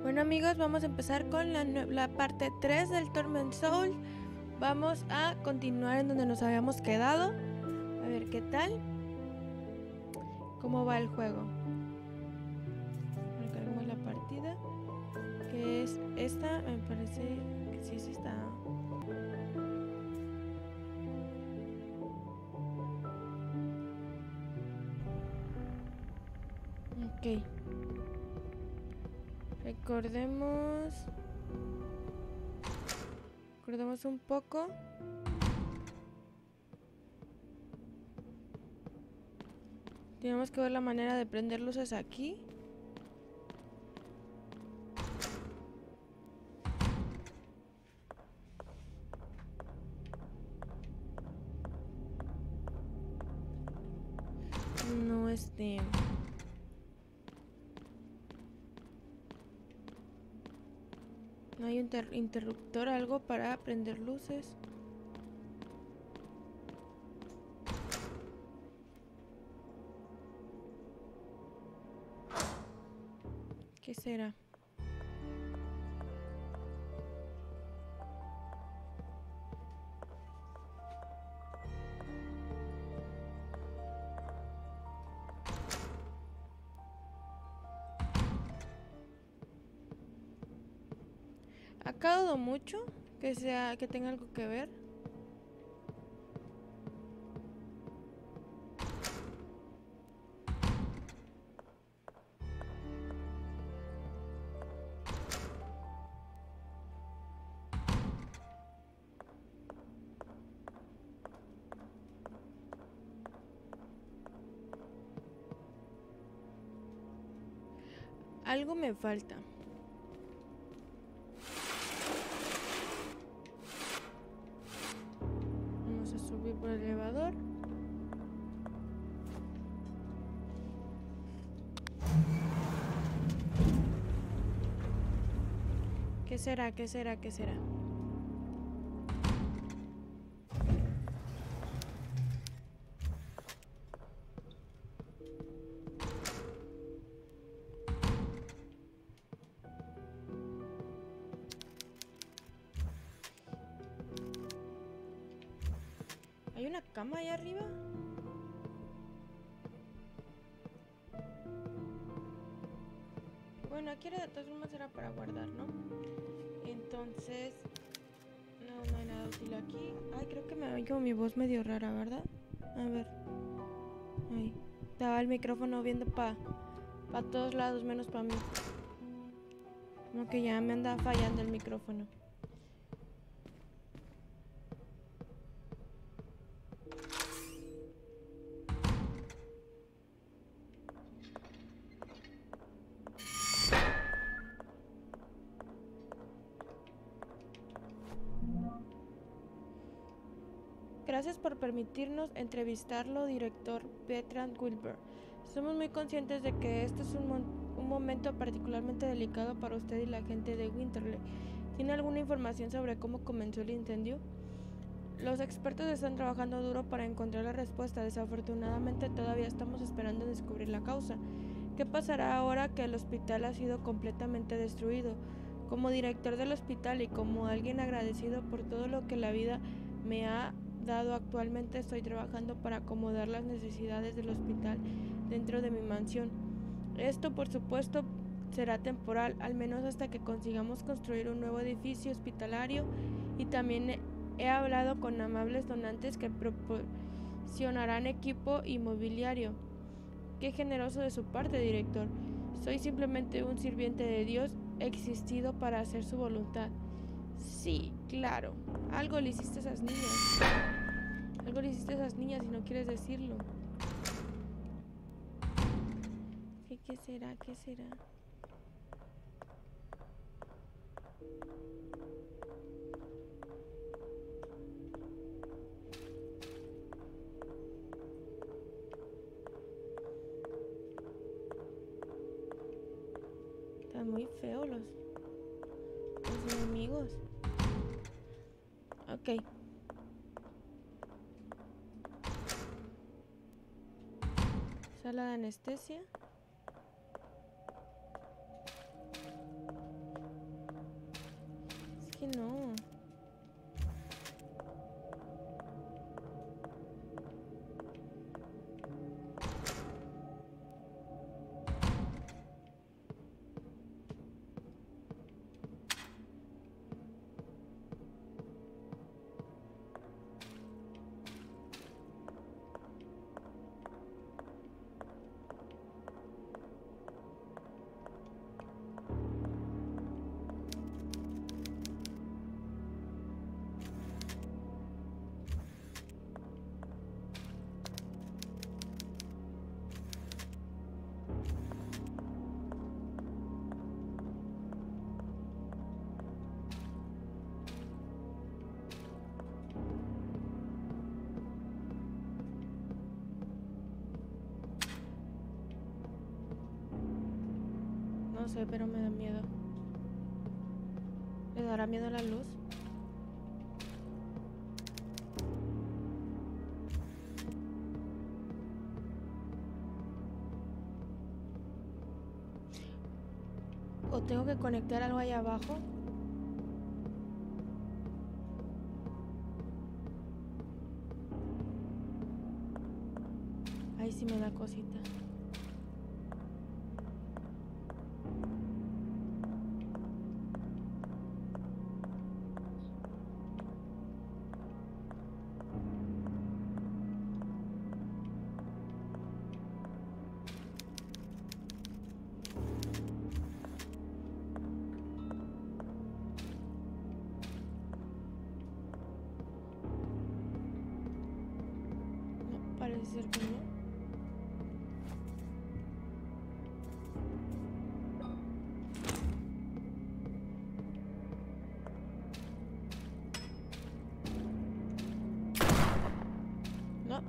Bueno amigos, vamos a empezar con la parte 3 del Torment Soul. Vamos a continuar en donde nos habíamos quedado. A ver qué tal. ¿Cómo va el juego? Recargamos la partida. Que es esta, me parece que sí es esta. Ok. Recordemos un poco. Tenemos que ver la manera de prender luces aquí. No no hay un interruptor, algo para prender luces. ¿Qué será? Acá dudo mucho que tenga algo que ver. Algo me falta. Vamos a subir por el elevador. ¿Qué será? ¿Qué será? ¿Qué será? ¿Hay una cama allá arriba? Bueno, aquí era de todas formas era para guardar, ¿no? Entonces... No hay nada útil aquí. Ay, creo que me oigo mi voz medio rara, ¿verdad? A ver. Ahí. Estaba el micrófono viendo para todos lados, menos para mí. Como que ya me anda fallando el micrófono. Gracias por permitirnos entrevistarlo, director Bertrand Wilbur. Somos muy conscientes de que este es un momento particularmente delicado para usted y la gente de Winterley. ¿Tiene alguna información sobre cómo comenzó el incendio? Los expertos están trabajando duro para encontrar la respuesta. Desafortunadamente todavía estamos esperando descubrir la causa. ¿Qué pasará ahora que el hospital ha sido completamente destruido? Como director del hospital y como alguien agradecido por todo lo que la vida me ha dado actualmente, estoy trabajando para acomodar las necesidades del hospital dentro de mi mansión. Esto, por supuesto, será temporal, al menos hasta que consigamos construir un nuevo edificio hospitalario, y también he hablado con amables donantes que proporcionarán equipo y mobiliario. Qué generoso de su parte, director. Soy simplemente un sirviente de Dios, he existido para hacer su voluntad. Sí, claro. Algo le hiciste a esas niñas. Algo le hiciste a esas niñas y no quieres decirlo. ¿Qué será? ¿Qué será? Están muy feos los enemigos. Ok. Sala de anestesia. aquí no. No sé, pero me da miedo. ¿Le dará miedo la luz? ¿O tengo que conectar algo ahí abajo? Ahí sí me da cosita. No, parece ser que no. No.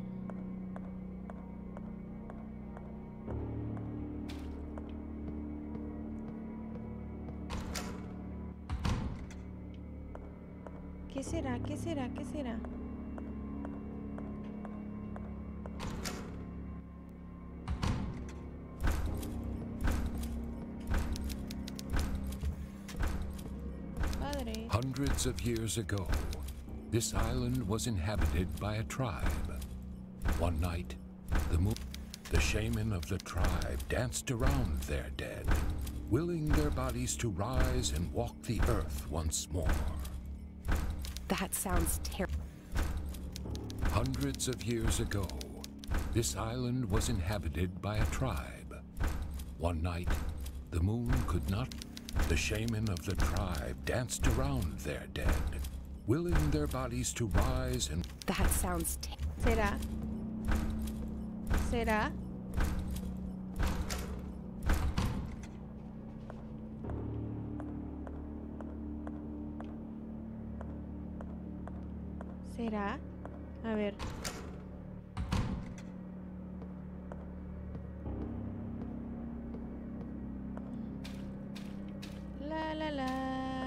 ¿Qué será? ¿Qué será? ¿Qué será? Padre. Hundreds of years ago, this island was inhabited by a tribe. One night, the shaman of the tribe danced around their dead, willing their bodies to rise and walk the earth once more. That sounds terrible. Hundreds of years ago, this island was inhabited by a tribe. One night, the moon could not. The shaman of the tribe danced around their dead, willing their bodies to rise and... That sounds ¿Será? ¿Será? ¿Será? A ver. La la la.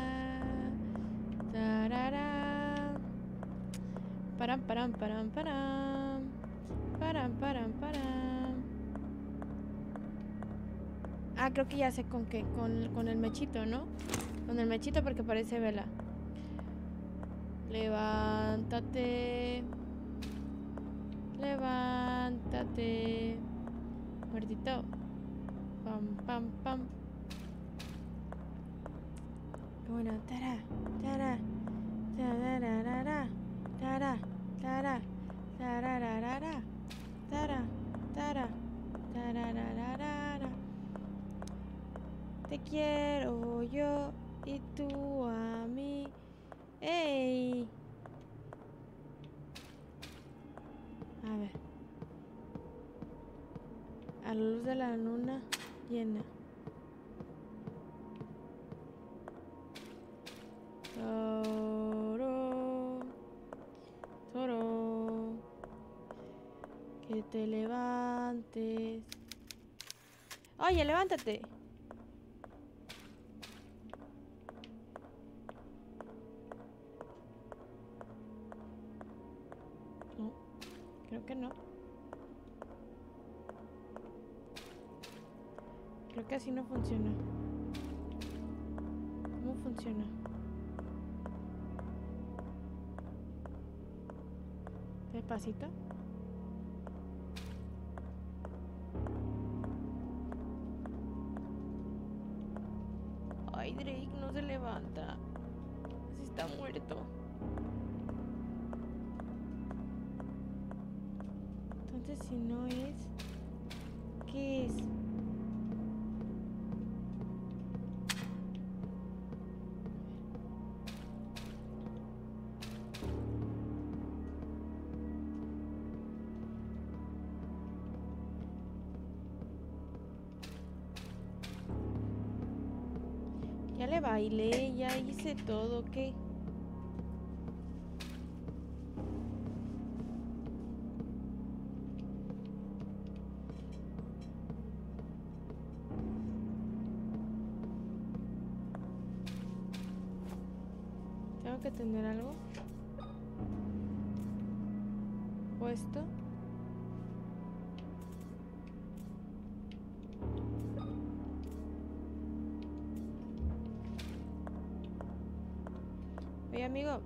Tarara. Param param param param. Param param param. Ah, creo que ya sé con qué. Con el mechito, ¿no? Con el mechito porque parece vela. Levántate. Levántate. Muertito. Pam, pam, pam. Bueno, tara, tara, tarararara, tara, tara, tarararara, tara, tara, tarararara. Te quiero yo y tú a mí. ¡Ey! A ver. A la luz de la luna llena. Toro, toro, que te levantes. Oye, levántate. No, creo que no. Creo que así no funciona. ¿Cómo funciona? Despacito. Ay, Drake no se levanta. Si está muerto. Entonces, si no es, ¿qué es? Ya le bailé, ya hice todo, ¿qué? Tengo que tener algo puesto. Oye, amigo.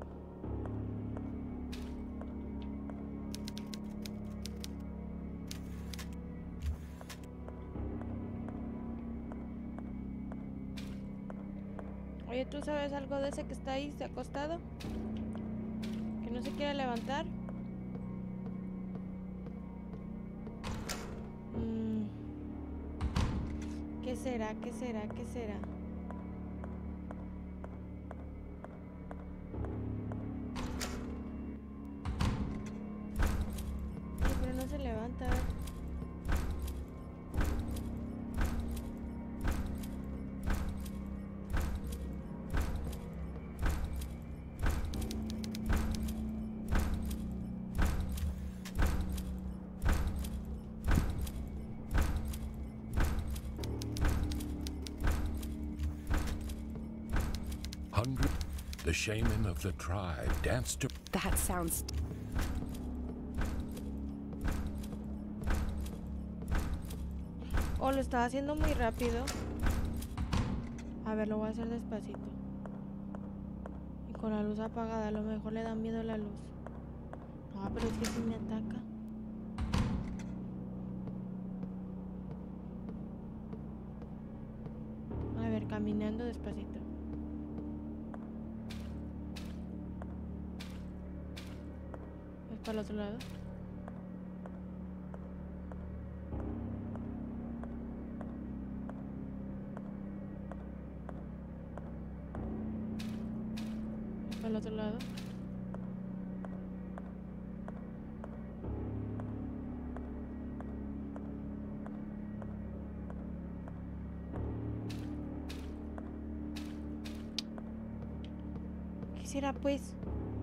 Oye, ¿tú sabes algo de ese que está ahí acostado? Que no se quiere levantar. ¿Qué será? ¿Qué será? ¿Qué será? Ay, pero no se levanta. The shaman of the tribe danced to... That sounds... Oh, lo estaba haciendo muy rápido. A ver, lo voy a hacer despacito. Y con la luz apagada, a lo mejor le da miedo la luz. No, pero es que si me ataca. A ver, caminando despacito. ¿Es para el otro lado? ¿Es para el otro lado? ¿Qué será pues?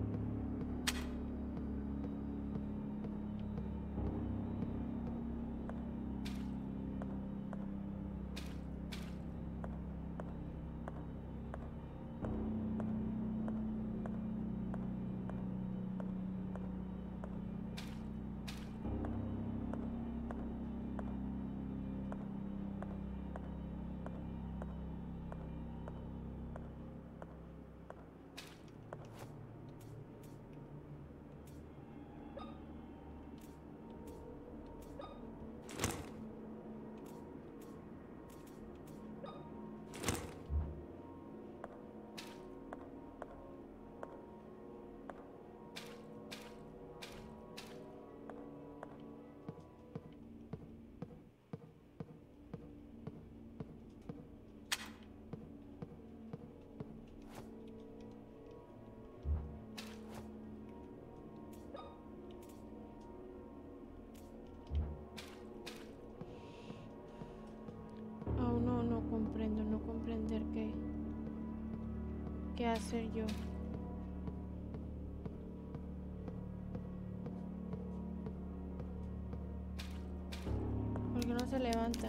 Aún no comprendo, no comprender qué hacer yo. ¿Por qué no se levanta?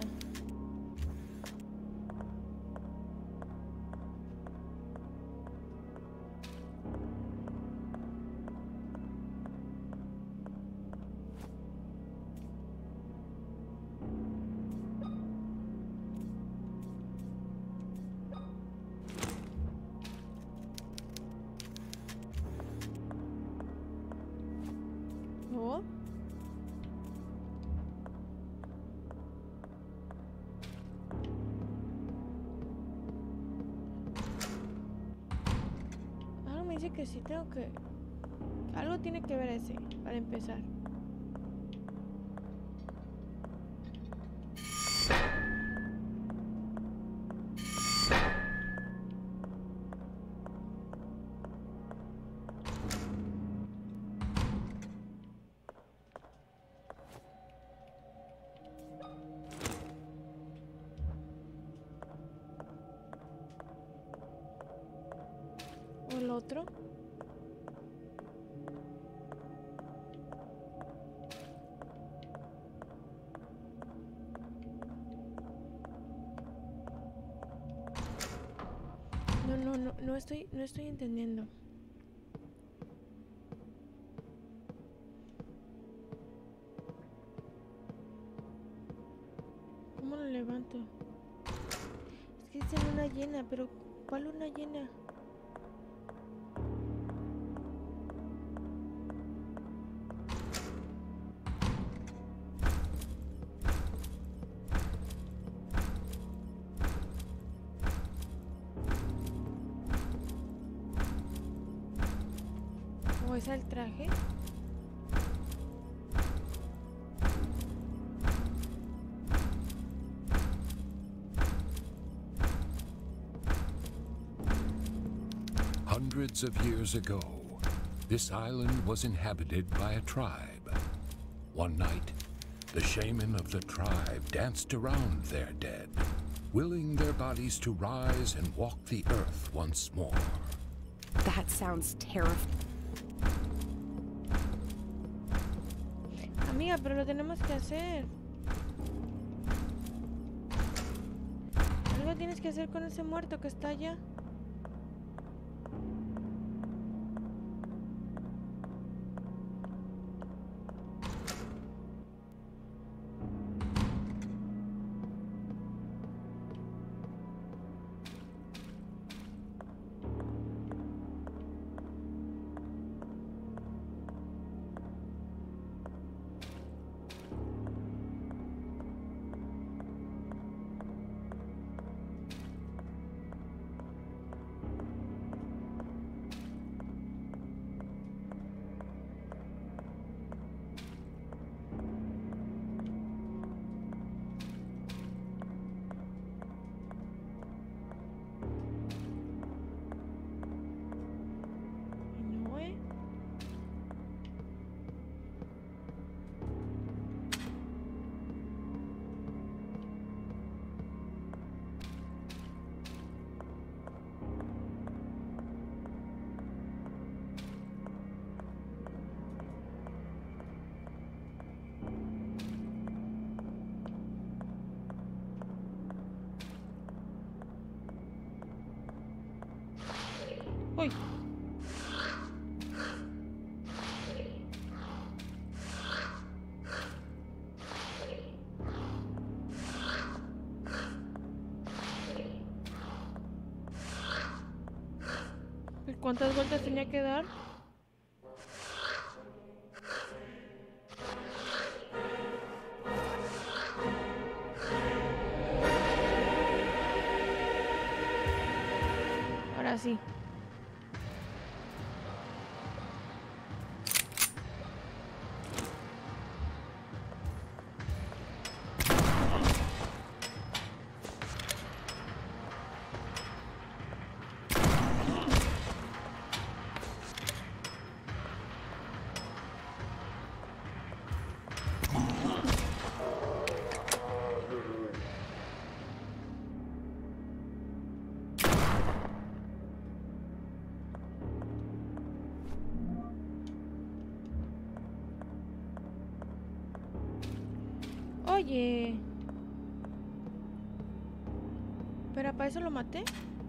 Dice que sí tengo que... Algo tiene que ver ese, para empezar. ¿O el otro? No estoy entendiendo. ¿Cómo lo levanto? Es que dice luna llena, pero ¿cuál luna llena? ¿O es el traje? Hundreds of years ago, this island was inhabited by a tribe. One night, the shaman of the tribe danced around their dead, willing their bodies to rise and walk the earth once more. That sounds terrifying. Amiga, pero lo tenemos que hacer. Algo tienes que hacer con ese muerto que está allá. No, Uy. ¿Cuántas vueltas tenía que dar? Ahora sí. Oye. ¿Pero para eso lo maté?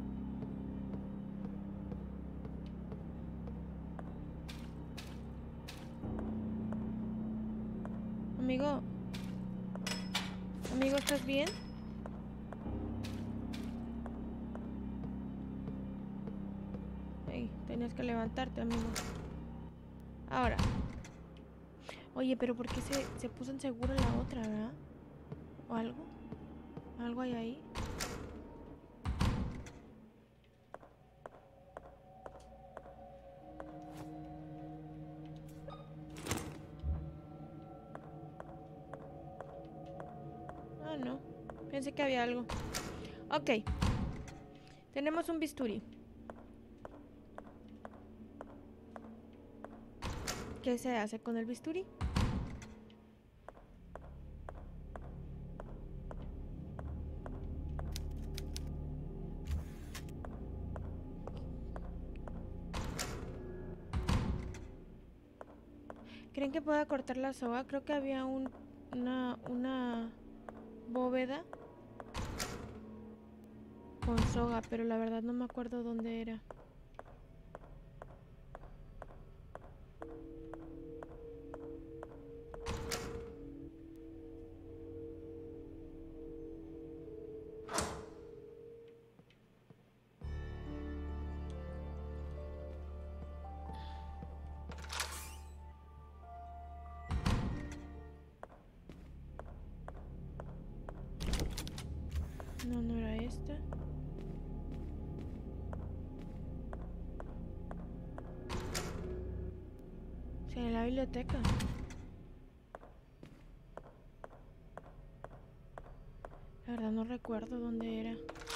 Amigo. Amigo, ¿estás bien? Ey, tenías que levantarte, amigo. Ahora. Oye, pero ¿por qué se puso en seguro la otra, verdad? ¿O algo? ¿Algo hay ahí? pensé que había algo. Ok. Tenemos un bisturí. ¿Qué se hace con el bisturí? ¿Creen que pueda cortar la soga? Creo que había una bóveda con soga, pero la verdad no me acuerdo dónde era. No, no era esta. Sí, en la biblioteca. La verdad no recuerdo dónde era.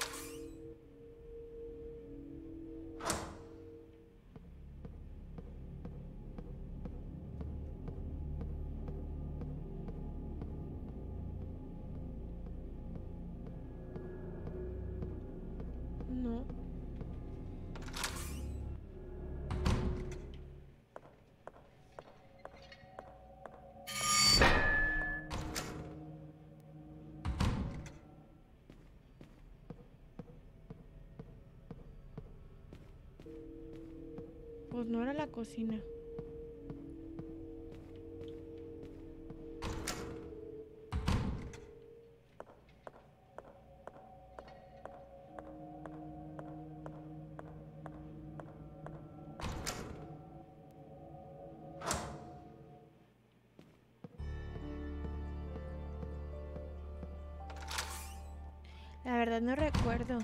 No. Pues no era la cocina. La verdad no recuerdo.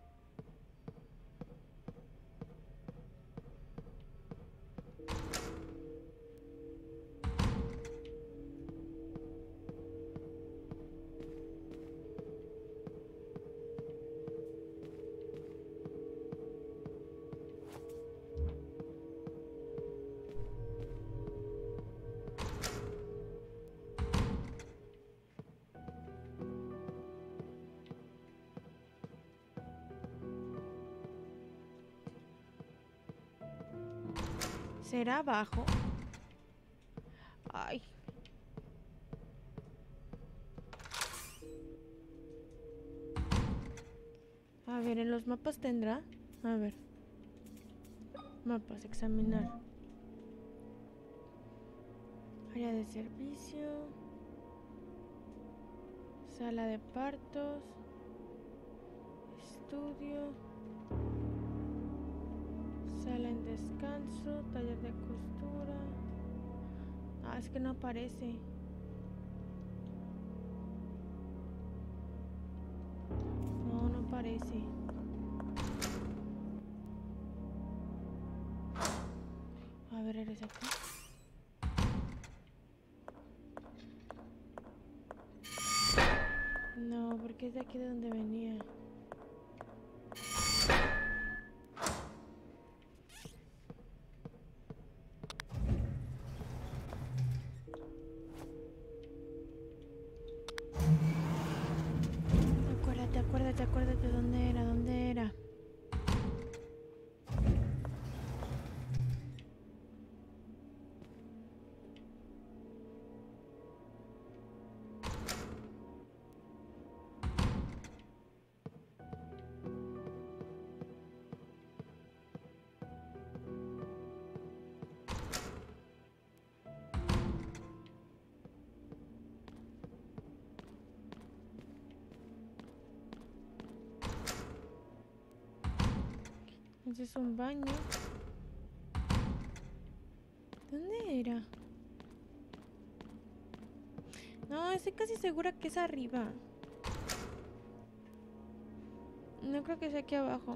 ¿Será abajo? Ay. A ver, en los mapas tendrá. A ver. Mapas, examinar. Área de servicio. Sala de partos. Estudio. Sala en descanso. Taller de costura. Ah, es que no aparece. No, no aparece. A ver, ¿eres aquí? No, porque es de aquí de donde venía. Acuérdate, ¿dónde era? ¿Dónde era? Ese es un baño. ¿Dónde era? No, estoy casi segura que es arriba. No creo que sea aquí abajo.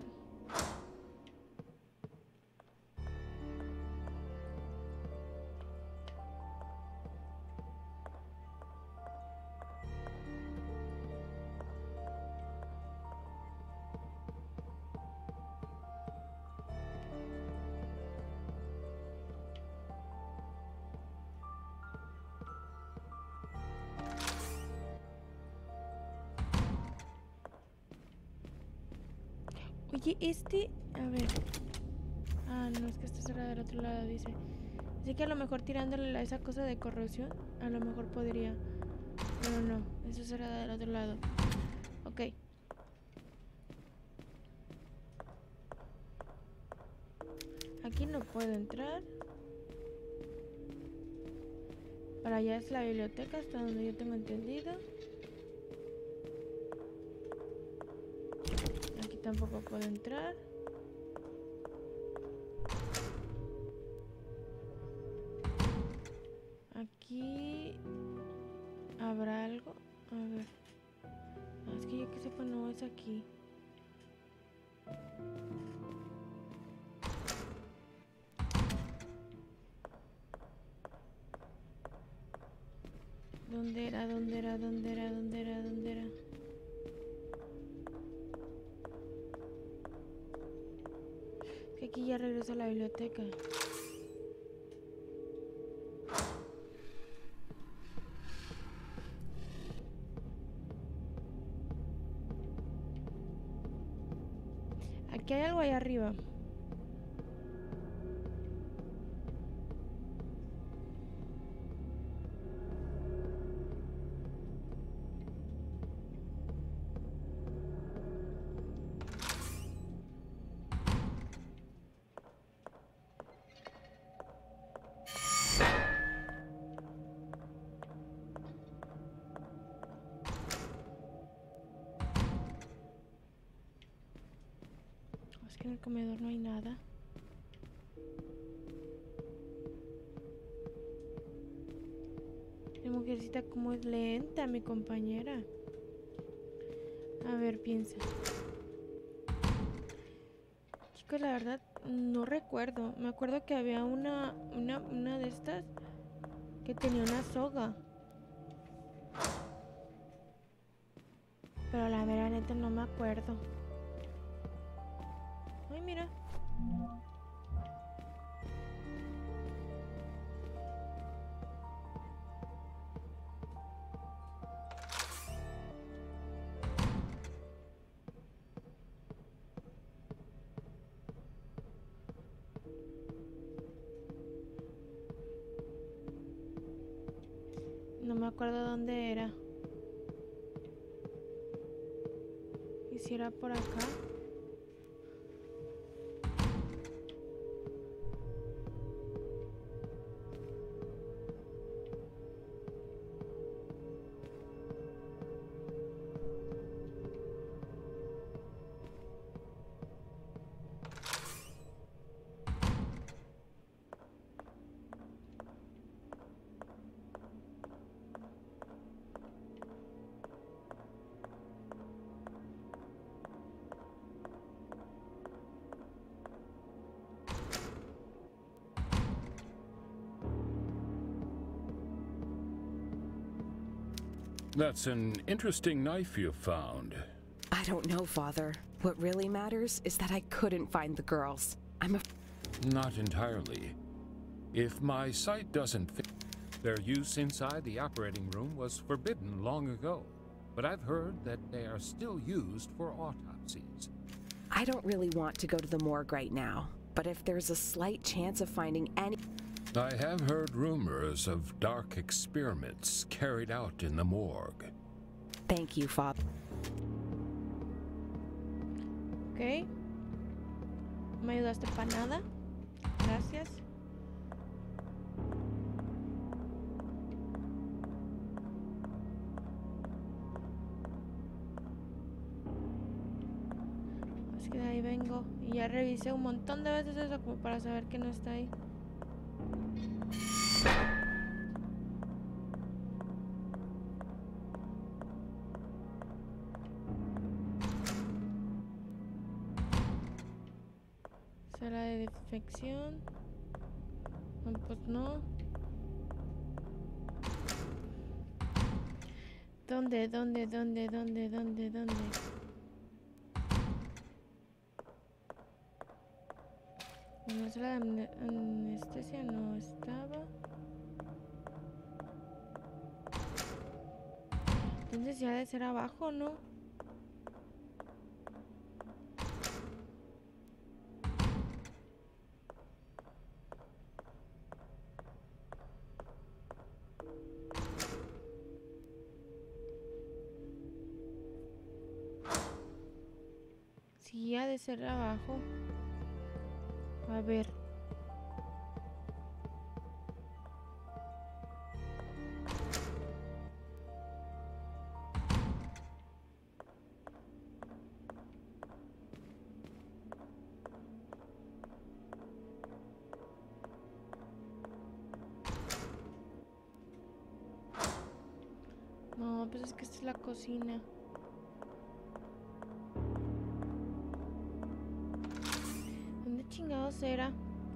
Oye, a ver. Ah, no, es que esta será del otro lado, dice. Así que a lo mejor tirándole a esa cosa de corrosión, a lo mejor podría. Pero no, eso será del otro lado. Ok. Aquí no puedo entrar. Para allá es la biblioteca, hasta donde yo tengo entendido. Aquí tampoco puedo entrar. Aquí habrá algo. A ver. Es que yo que sepa no es aquí. ¿Dónde era? ¿Dónde era? ¿Dónde era? ¿Dónde era? ¿Dónde era? Es que aquí ya regreso a la biblioteca. Aquí hay algo ahí arriba. Es que en el comedor no hay nada. La mujercita como es lenta, mi compañera. A ver, piensa. Chicos, la verdad no recuerdo. Me acuerdo que había una de estas que tenía una soga. Pero la mera neta no me acuerdo. Ay, mira. No me acuerdo dónde era. ¿Y si era por acá? That's an interesting knife you found. I don't know, Father. What really matters is that I couldn't find the girls. Not entirely. If my sight doesn't fit, their use inside the operating room was forbidden long ago. But I've heard that they are still used for autopsies. I don't really want to go to the morgue right now, but if there's a slight chance of finding any... I have heard rumors of dark experiments carried out in the morgue. Thank you, Father. Ok. ¿Me ayudaste para nada? Gracias. Así que de ahí vengo. Y ya revisé un montón de veces eso como para saber que no está ahí. Sala de desinfección. No, pues no. ¿Dónde? En la sala de anestesia no estaba. Entonces ya ha de ser abajo, ¿no? Sí, ha de ser abajo. A ver. No, pues es que esta es la cocina. ¿Dónde chingados era?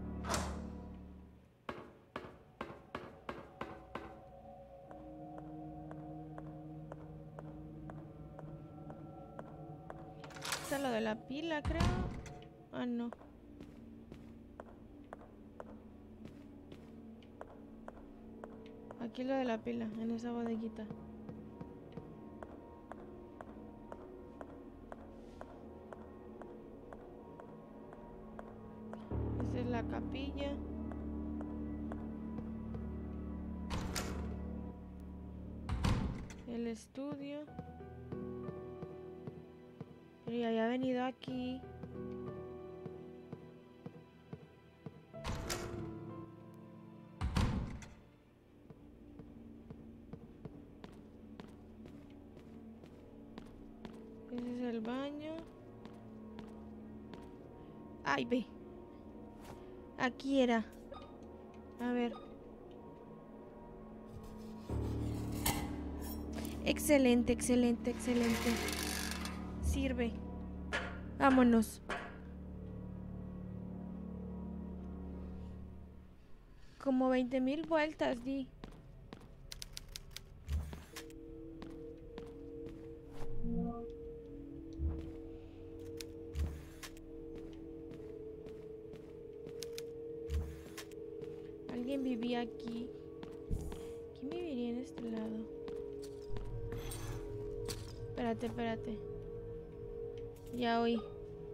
Esta es lo de la pila, creo. Ah, no. Aquí es lo de la pila, en esa bodeguita. Esta es la capilla. El estudio. Pero ya había venido aquí. Ese es el baño. Ay, ve. Aquí era. A ver. Excelente, excelente, excelente. Sirve. Vámonos. Como 20,000 vueltas di. Alguien vivía aquí. ¿Quién viviría en este lado? Espérate, espérate. Ya oí.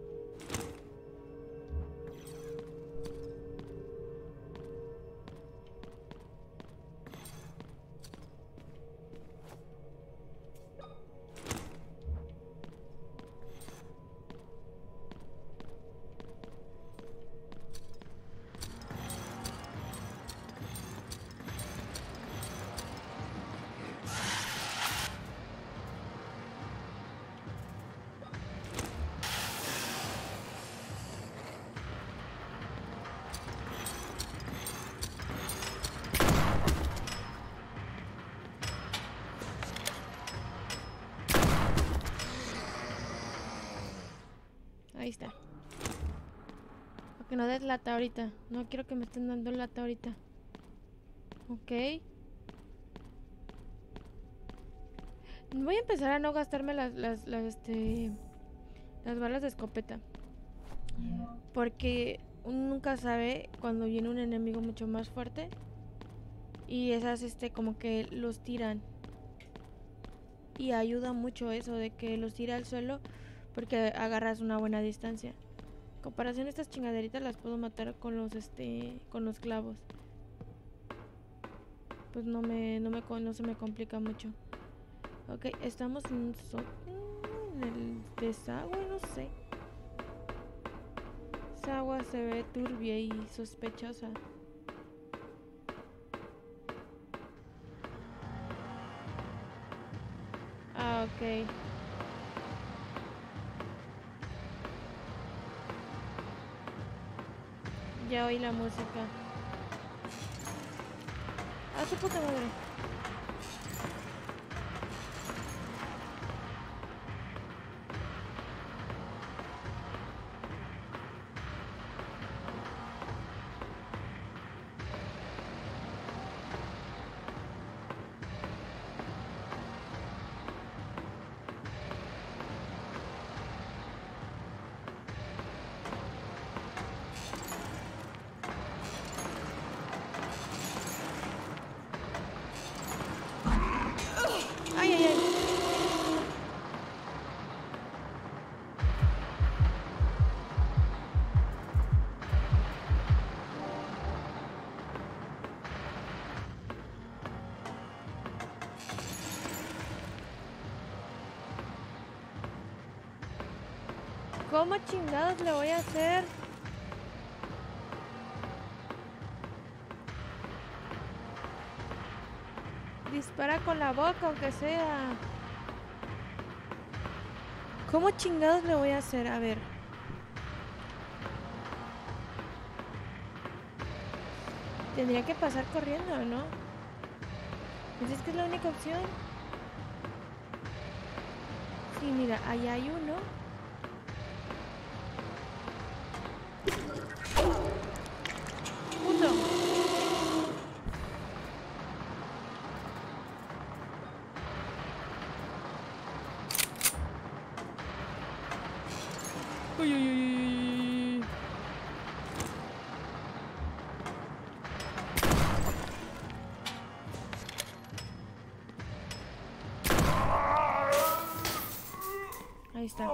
Ahí está. Porque no des lata ahorita. No quiero que me estén dando lata ahorita. Ok. Voy a empezar a no gastarme las balas de escopeta. Porque uno nunca sabe cuando viene un enemigo mucho más fuerte. Y esas como que los tiran. Y ayuda mucho eso de que los tira al suelo. Porque agarras una buena distancia. En comparación a estas chingaderitas las puedo matar con los clavos. Pues no se me complica mucho. Ok, estamos en un en el desagüe, no sé. Esa agua se ve turbia y sospechosa. Ah, ok. Ya oí la música. Ah, su puta madre. ¿Cómo chingados le voy a hacer? Dispara con la boca, aunque sea. ¿Cómo chingados le voy a hacer? A ver. Tendría que pasar corriendo, ¿no? Pues es que es la única opción. Sí, mira, ahí hay uno. Puto. Uy, uy, uy, uy, uy. Ahí está.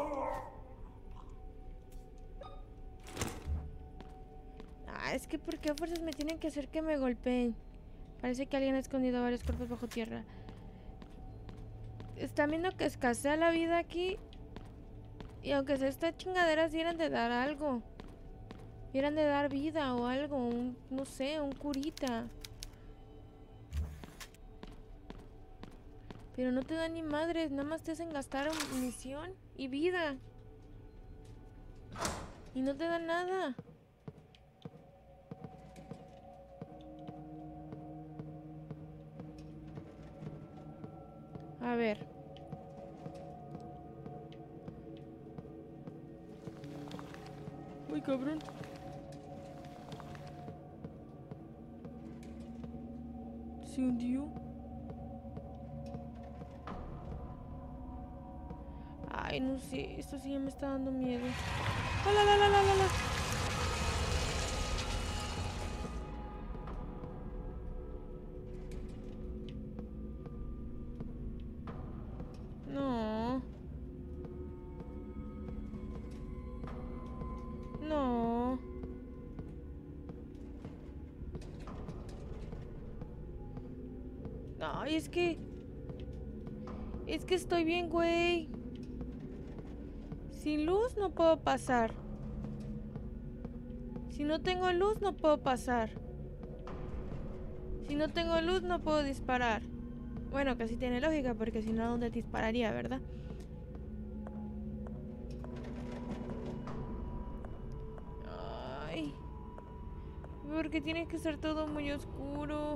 Ah, es que ¿por qué a fuerzas me tienen que hacer que me golpeen? Parece que alguien ha escondido varios cuerpos bajo tierra. Están viendo que escasea la vida aquí. Y aunque sea estas chingaderas, dieran de dar algo. Dieran de dar vida o algo. No sé, un curita. Pero no te dan ni madres. Nada más te hacen gastar munición y vida. Y no te dan nada. A ver. Uy, cabrón. Se hundió. Ay, no sé. Esto sí ya me está dando miedo. ¡La, la, la, la, la, la! No. No. Ay, es que estoy bien, güey. Sin luz no puedo pasar. Si no tengo luz no puedo pasar. Si no tengo luz no puedo disparar. Bueno, que sí tiene lógica, porque si no, ¿a dónde dispararía, verdad? Ay. Porque tiene que ser todo muy oscuro.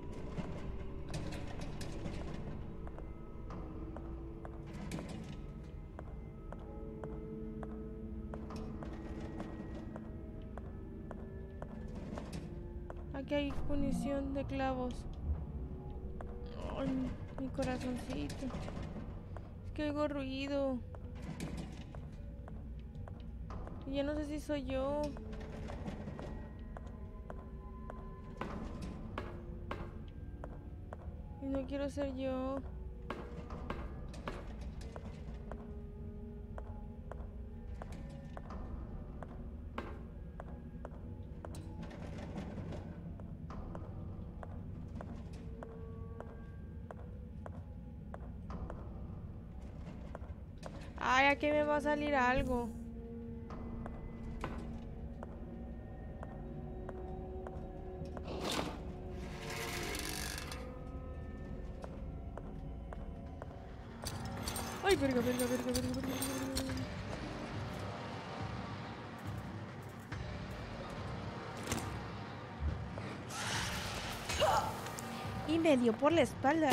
Aquí hay munición de clavos. Ay, mi corazoncito. Es que oigo ruido. Y ya no sé si soy yo. Y no quiero ser yo. Ay, aquí me va a salir algo. Ay, verga, verga, verga, verga, verga, verga. Y me dio por la espalda.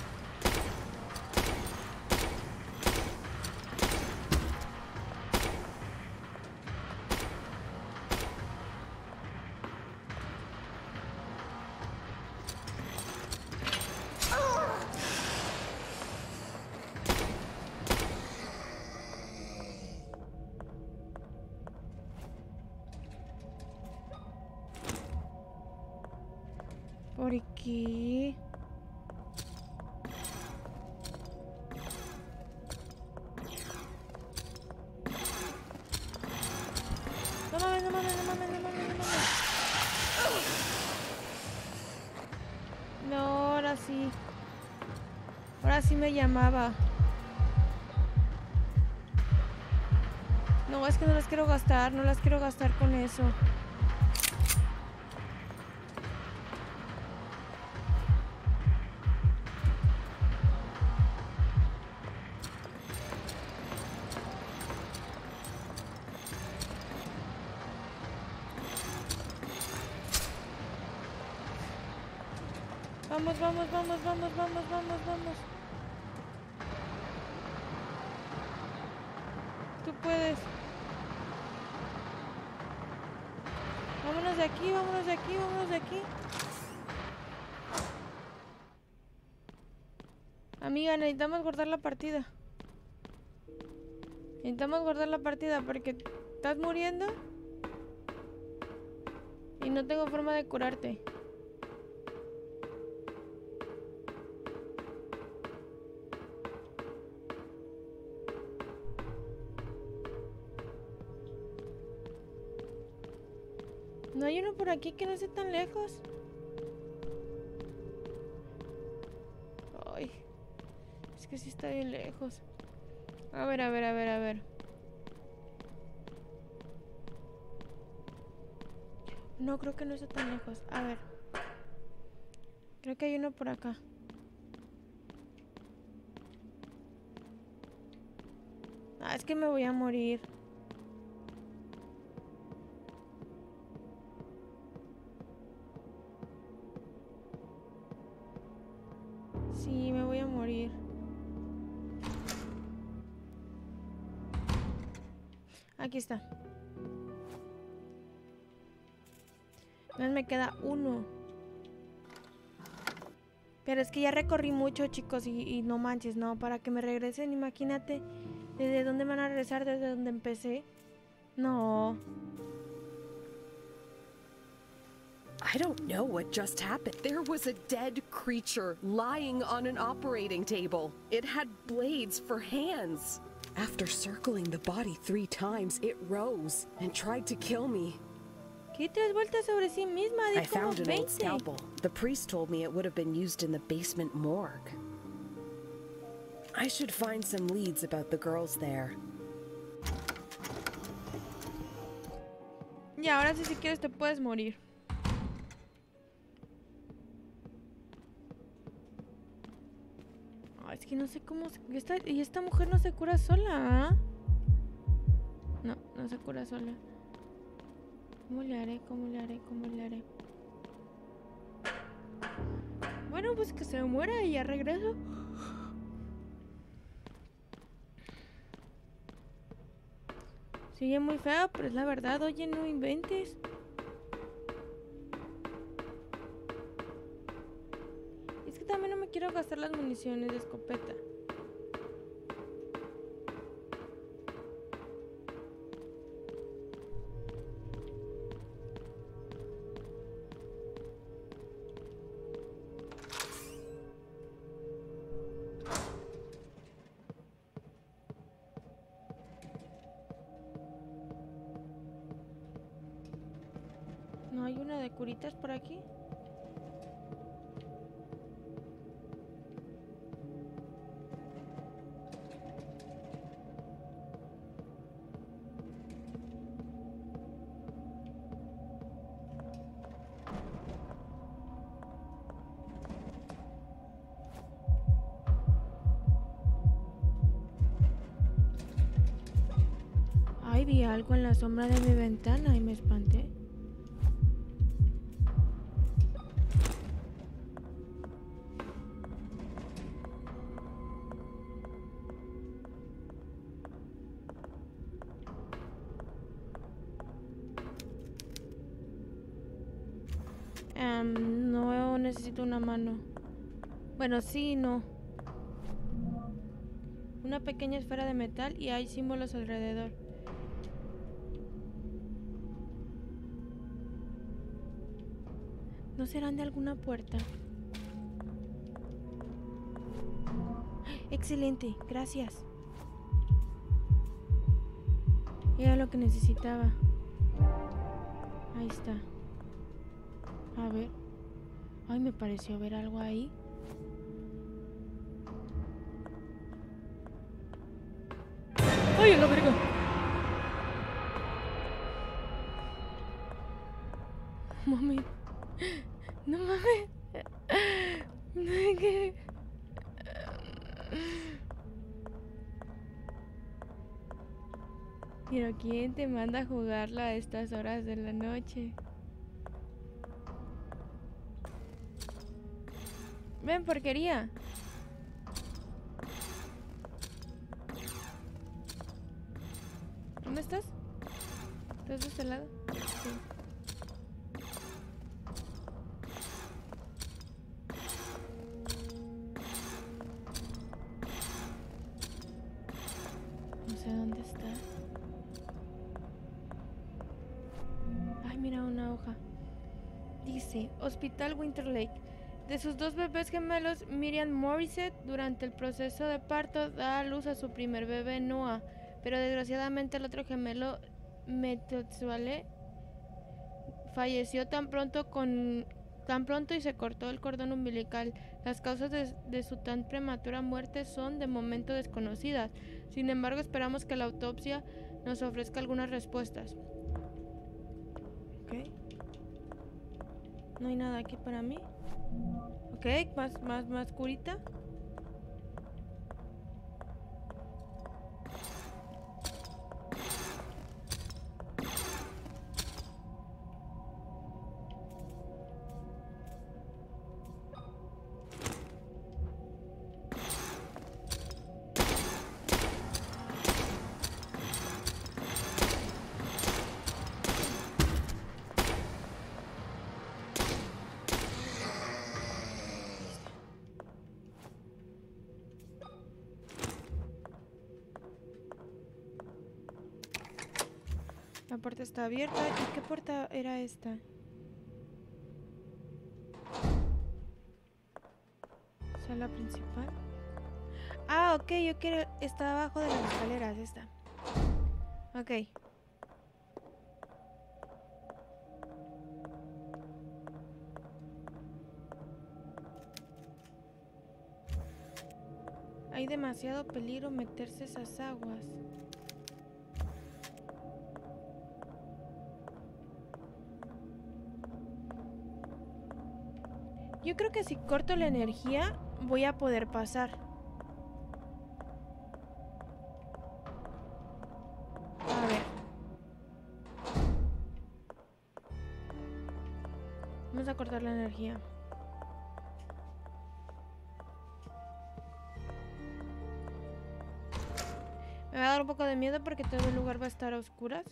¿Por qué? No mames, no mames, no mames, no mames, no mames. No, ahora sí. Ahora sí me llamaba. No No, es que no las quiero gastar. No las quiero gastar con eso. Vamos, vamos, vamos, vamos, vamos, vamos, vamos. Tú puedes. Vámonos de aquí, vámonos de aquí, vámonos de aquí. Amiga, necesitamos guardar la partida. Necesitamos guardar la partida porque estás muriendo. Y no tengo forma de curarte. ¿No hay uno por aquí que no esté tan lejos? Ay, es que sí está bien lejos. A ver, a ver, a ver, a ver. No, creo que no está tan lejos. A ver. Creo que hay uno por acá. Ah, es que me voy a morir. Sí, me voy a morir. Aquí está. Me queda uno. Pero es que ya recorrí mucho, chicos, y no manches, no, para que me regresen, imagínate. ¿Desde dónde me van a regresar? ¿Desde donde empecé? No. I don't know what just happened. There was a dead creature lying on an operating table. It had blades for hands. After circling the body 3 times, it rose and tried to kill me. ¿Qué 3 vueltas sobre sí misma? I found an old scalpel. The priest told me it would have been used in the basement morgue. I should find some leads about the girls there. Y ahora sí, si quieres te puedes morir. Es que no sé cómo... Y esta mujer no se cura sola, ¿ah? No, no se cura sola. ¿Cómo le haré? ¿Cómo le haré? ¿Cómo le haré? Bueno, pues que se muera y ya regreso. Sigue muy feo, pero es la verdad. Oye, no inventes. Es que también no me quiero gastar las municiones de escopeta. ¿No hay una de curitas por aquí? Ay, vi algo en la sombra de mi ventana y me espanté. No necesito una mano. Bueno, sí, no. Una pequeña esfera de metal y hay símbolos alrededor. ¿No serán de alguna puerta? Excelente, gracias. Era lo que necesitaba. Ahí está. A ver. Ay, me pareció ver algo ahí. ¡Ay, a la verga! Mami. No mames. ¿Qué? Pero ¿quién te manda a jugarla a estas horas de la noche? Ven, porquería. ¿Dónde estás? ¿Estás de este lado? Sí. No sé dónde está. Ay, mira una hoja. Dice, Hospital Winter Lake. De sus 2 bebés gemelos, Miriam Morissette, durante el proceso de parto, da a luz a su primer bebé, Noah. Pero desgraciadamente el otro gemelo, Methuselah, falleció tan pronto y se cortó el cordón umbilical. Las causas de su tan prematura muerte son de momento desconocidas. Sin embargo, esperamos que la autopsia nos ofrezca algunas respuestas. Ok. No hay nada aquí para mí. Ok, más curita. La puerta está abierta. ¿Y qué puerta era esta? ¿Sala principal? Ah, ok, yo quiero... Está abajo de las escaleras, esta. Ok. Hay demasiado peligro meterse esas aguas. Yo creo que si corto la energía, voy a poder pasar. A ver. Vamos a cortar la energía. Me va a dar un poco de miedo porque todo el lugar va a estar a oscuras.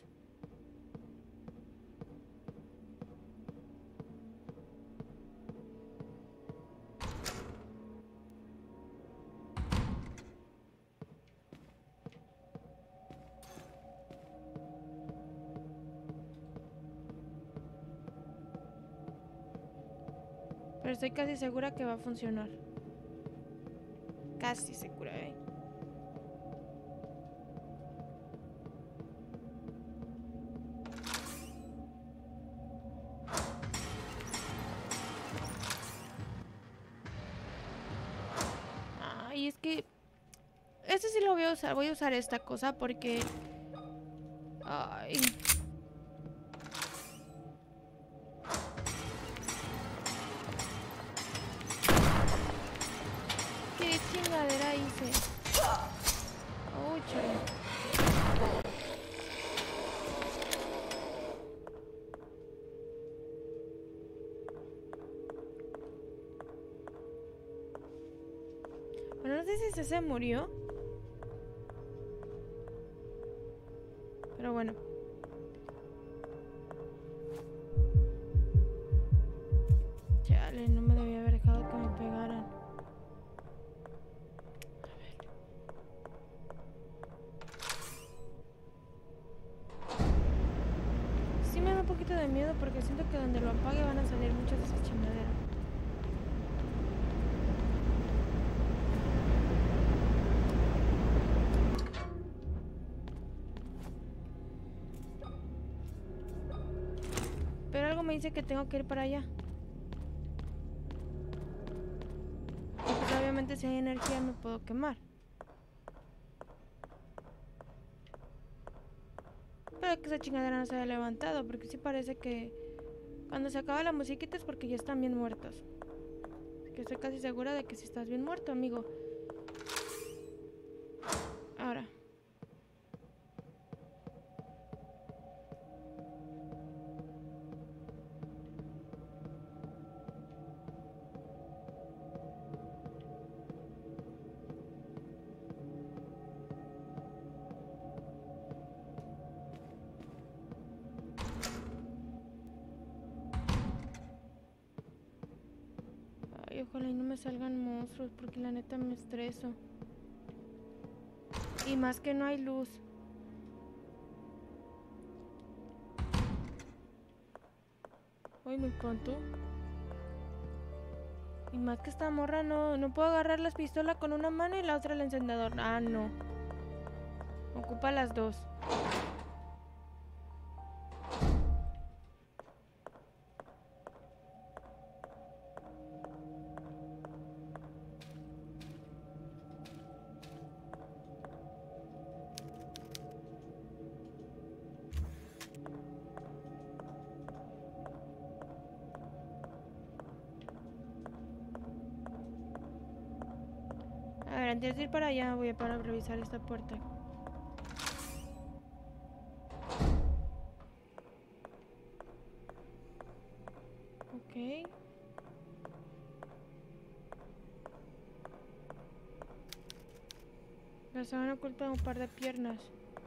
Pero estoy casi segura que va a funcionar. Casi segura, ¿eh? Ay, es que... Este sí lo voy a usar. Voy a usar esta cosa porque... Ay... ¿Qué chingadera hice? Uy, chale. Bueno, no sé si se murió. Pero bueno. Chale, no me debía haber dejado que me pegaran. Sí me da un poquito de miedo porque siento que donde lo apague van a salir muchas de esas chingaderas. Pero algo me dice que tengo que ir para allá. Y pues obviamente si hay energía me puedo quemar. Pero que esa chingadera no se haya levantado porque sí parece que Cuando se acaba la musiquita es porque ya están bien muertos. Así que estoy casi segura de que si estás bien muerto, amigo. Ahora. Ay, ojalá y no me salgan monstruos, porque la neta me estreso. Y más que no hay luz. Uy, me espanto. Y más que esta morra no puedo agarrar la pistola con una mano y la otra el encendedor. Ah, no. Ocupa las dos. A ver, antes de ir para allá voy a para revisar esta puerta. Ok. La sábana oculta un par de piernas.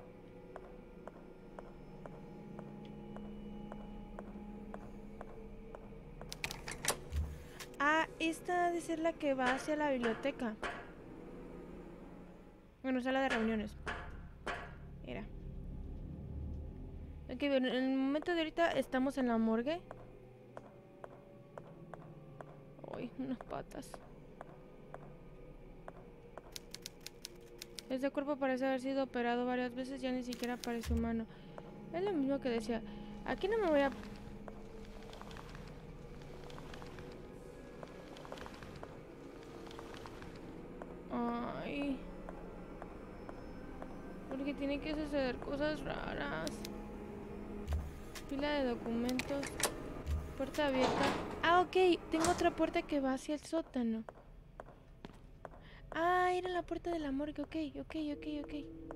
Ah, esta ha de ser la que va hacia la biblioteca. Bueno, sala de reuniones. Era. Ok, bueno, en el momento de ahorita estamos en la morgue. Uy, unas patas. Este cuerpo parece haber sido operado varias veces, ya ni siquiera parece humano. Es lo mismo que decía. Aquí no me voy a... Ay... Porque tiene que suceder cosas raras. Pila de documentos. Puerta abierta. Ah, ok. Tengo otra puerta que va hacia el sótano. Ah, era la puerta de la morgue. Ok.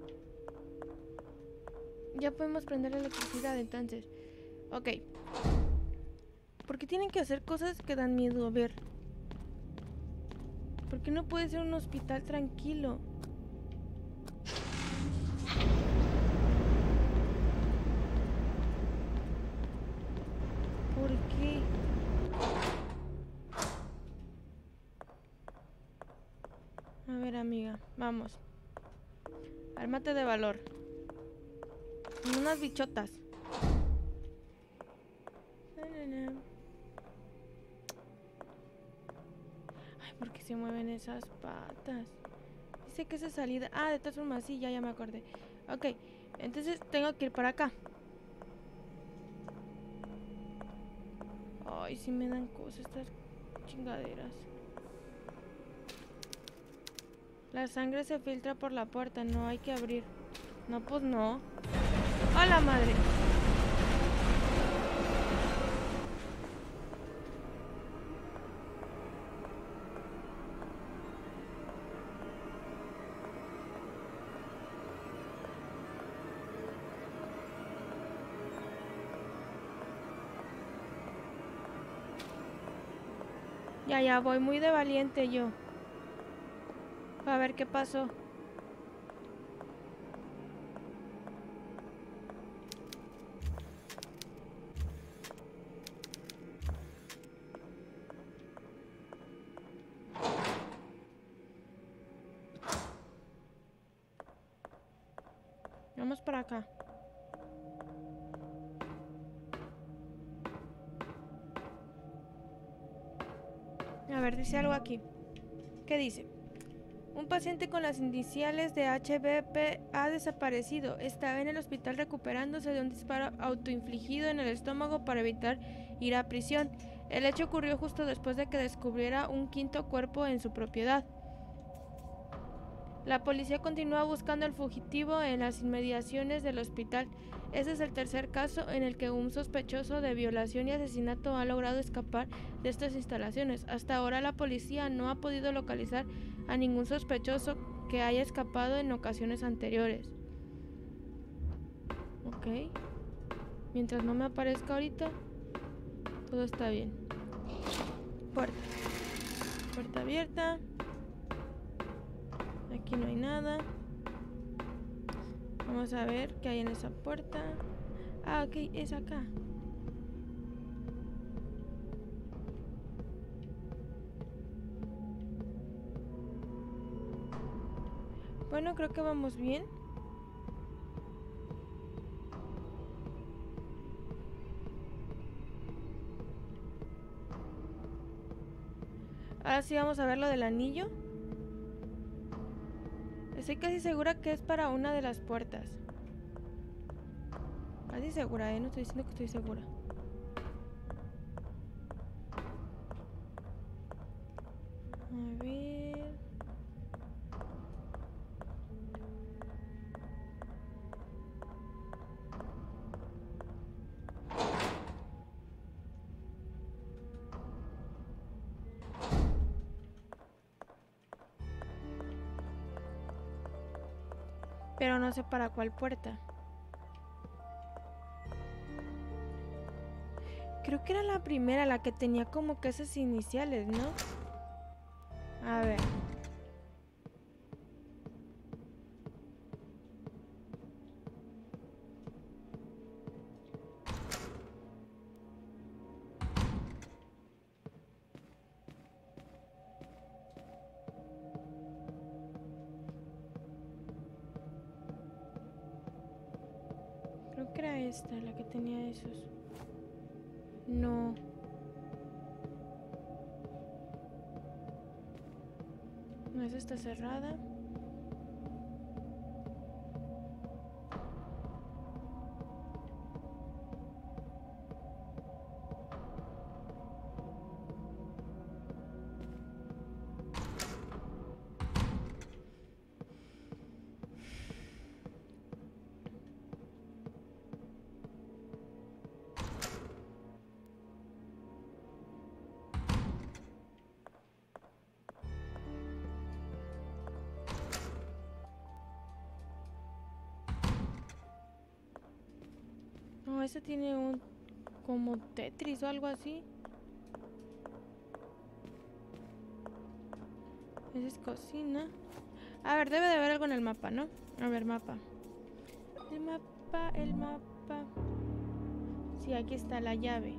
Ya podemos prender la electricidad entonces. Ok. ¿Por qué tienen que hacer cosas que dan miedo? A ver. ¿Por qué no puede ser un hospital tranquilo? ¿Por qué? A ver, amiga, vamos. Ármate de valor. Unas bichotas. Ay, ¿por qué se mueven esas patas? Dice que esa salida... Ah, de todas formas, sí, ya me acordé. Ok, entonces tengo que ir para acá. Ay, sí me dan cosas estas chingaderas. La sangre se filtra por la puerta, no hay que abrir. No, pues no. ¡A la madre! Ya voy muy de valiente yo. A ver qué pasó. Vamos para acá. A ver, dice algo aquí. ¿Qué dice? Un paciente con las iniciales de HBP ha desaparecido. Estaba en el hospital recuperándose de un disparo autoinfligido en el estómago para evitar ir a prisión. El hecho ocurrió justo después de que descubriera un quinto cuerpo en su propiedad. La policía continúa buscando al fugitivo en las inmediaciones del hospital. Este es el tercer caso en el que un sospechoso de violación y asesinato ha logrado escapar de estas instalaciones. Hasta ahora la policía no ha podido localizar a ningún sospechoso que haya escapado en ocasiones anteriores. Ok. Mientras no me aparezca ahorita, todo está bien. Puerta. Puerta abierta. Aquí no hay nada. Vamos a ver qué hay en esa puerta. Ah, ok, es acá. Bueno, creo que vamos bien. Ahora sí vamos a ver lo del anillo. Estoy casi segura que es para una de las puertas. Casi segura, no estoy diciendo que estoy segura. A ver. Pero no sé para cuál puerta. Creo que era la primera, la que tenía como que esas iniciales, ¿no? A ver. Creo que era esta, la que tenía esos. No. No, esa está cerrada. No, esa tiene un como Tetris o algo así. Esa es cocina. A ver, debe de haber algo en el mapa, ¿no? A ver, mapa. El mapa, el mapa. Sí, aquí está la llave.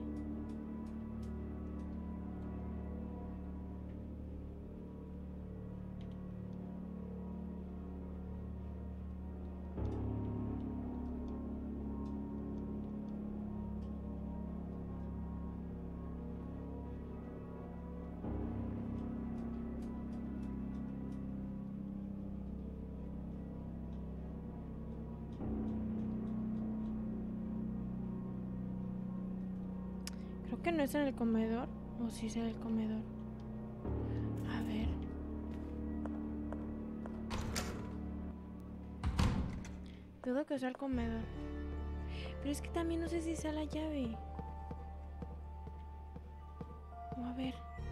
Creo que no es en el comedor. O sí es en el comedor. A ver. Dudo que sea el comedor. Pero es que también no sé si sea la llave. A ver.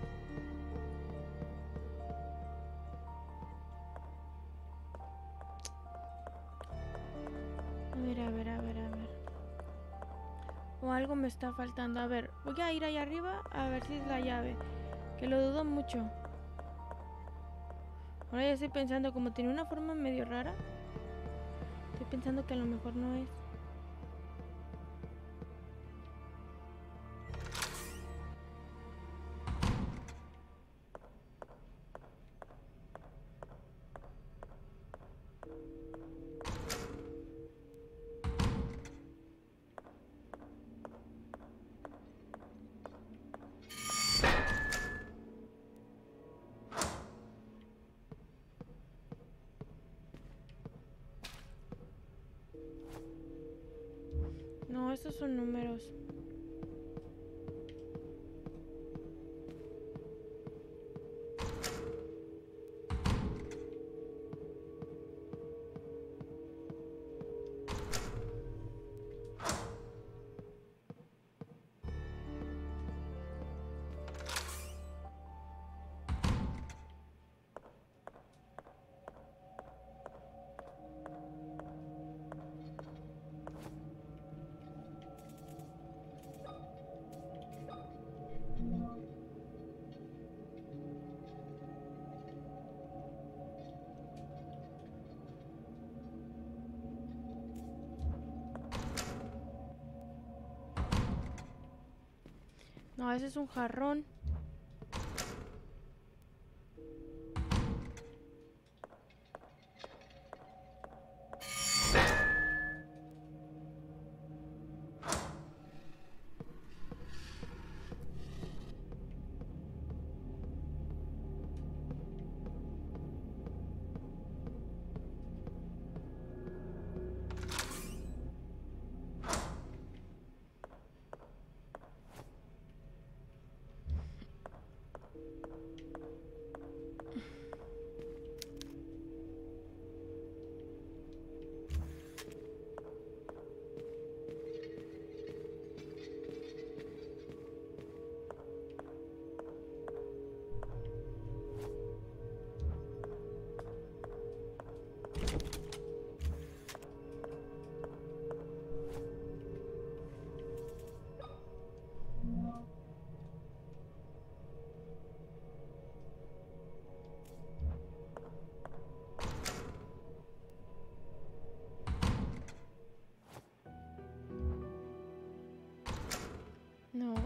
A ver. O algo me está faltando. A ver, voy a ir allá arriba a ver si es la llave. Que lo dudo mucho. Ahora ya estoy pensando, como tiene una forma medio rara. Estoy pensando que a lo mejor no es. No, estos son números. No, ese es un jarrón. No.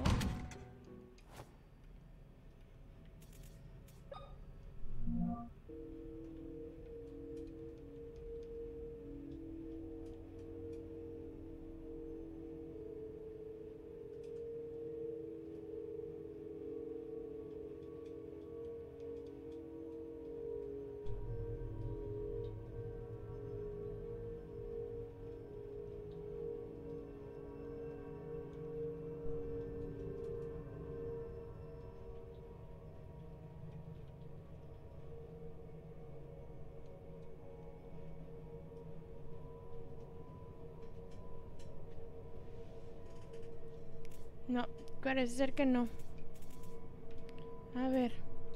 No, parece ser que no. A ver.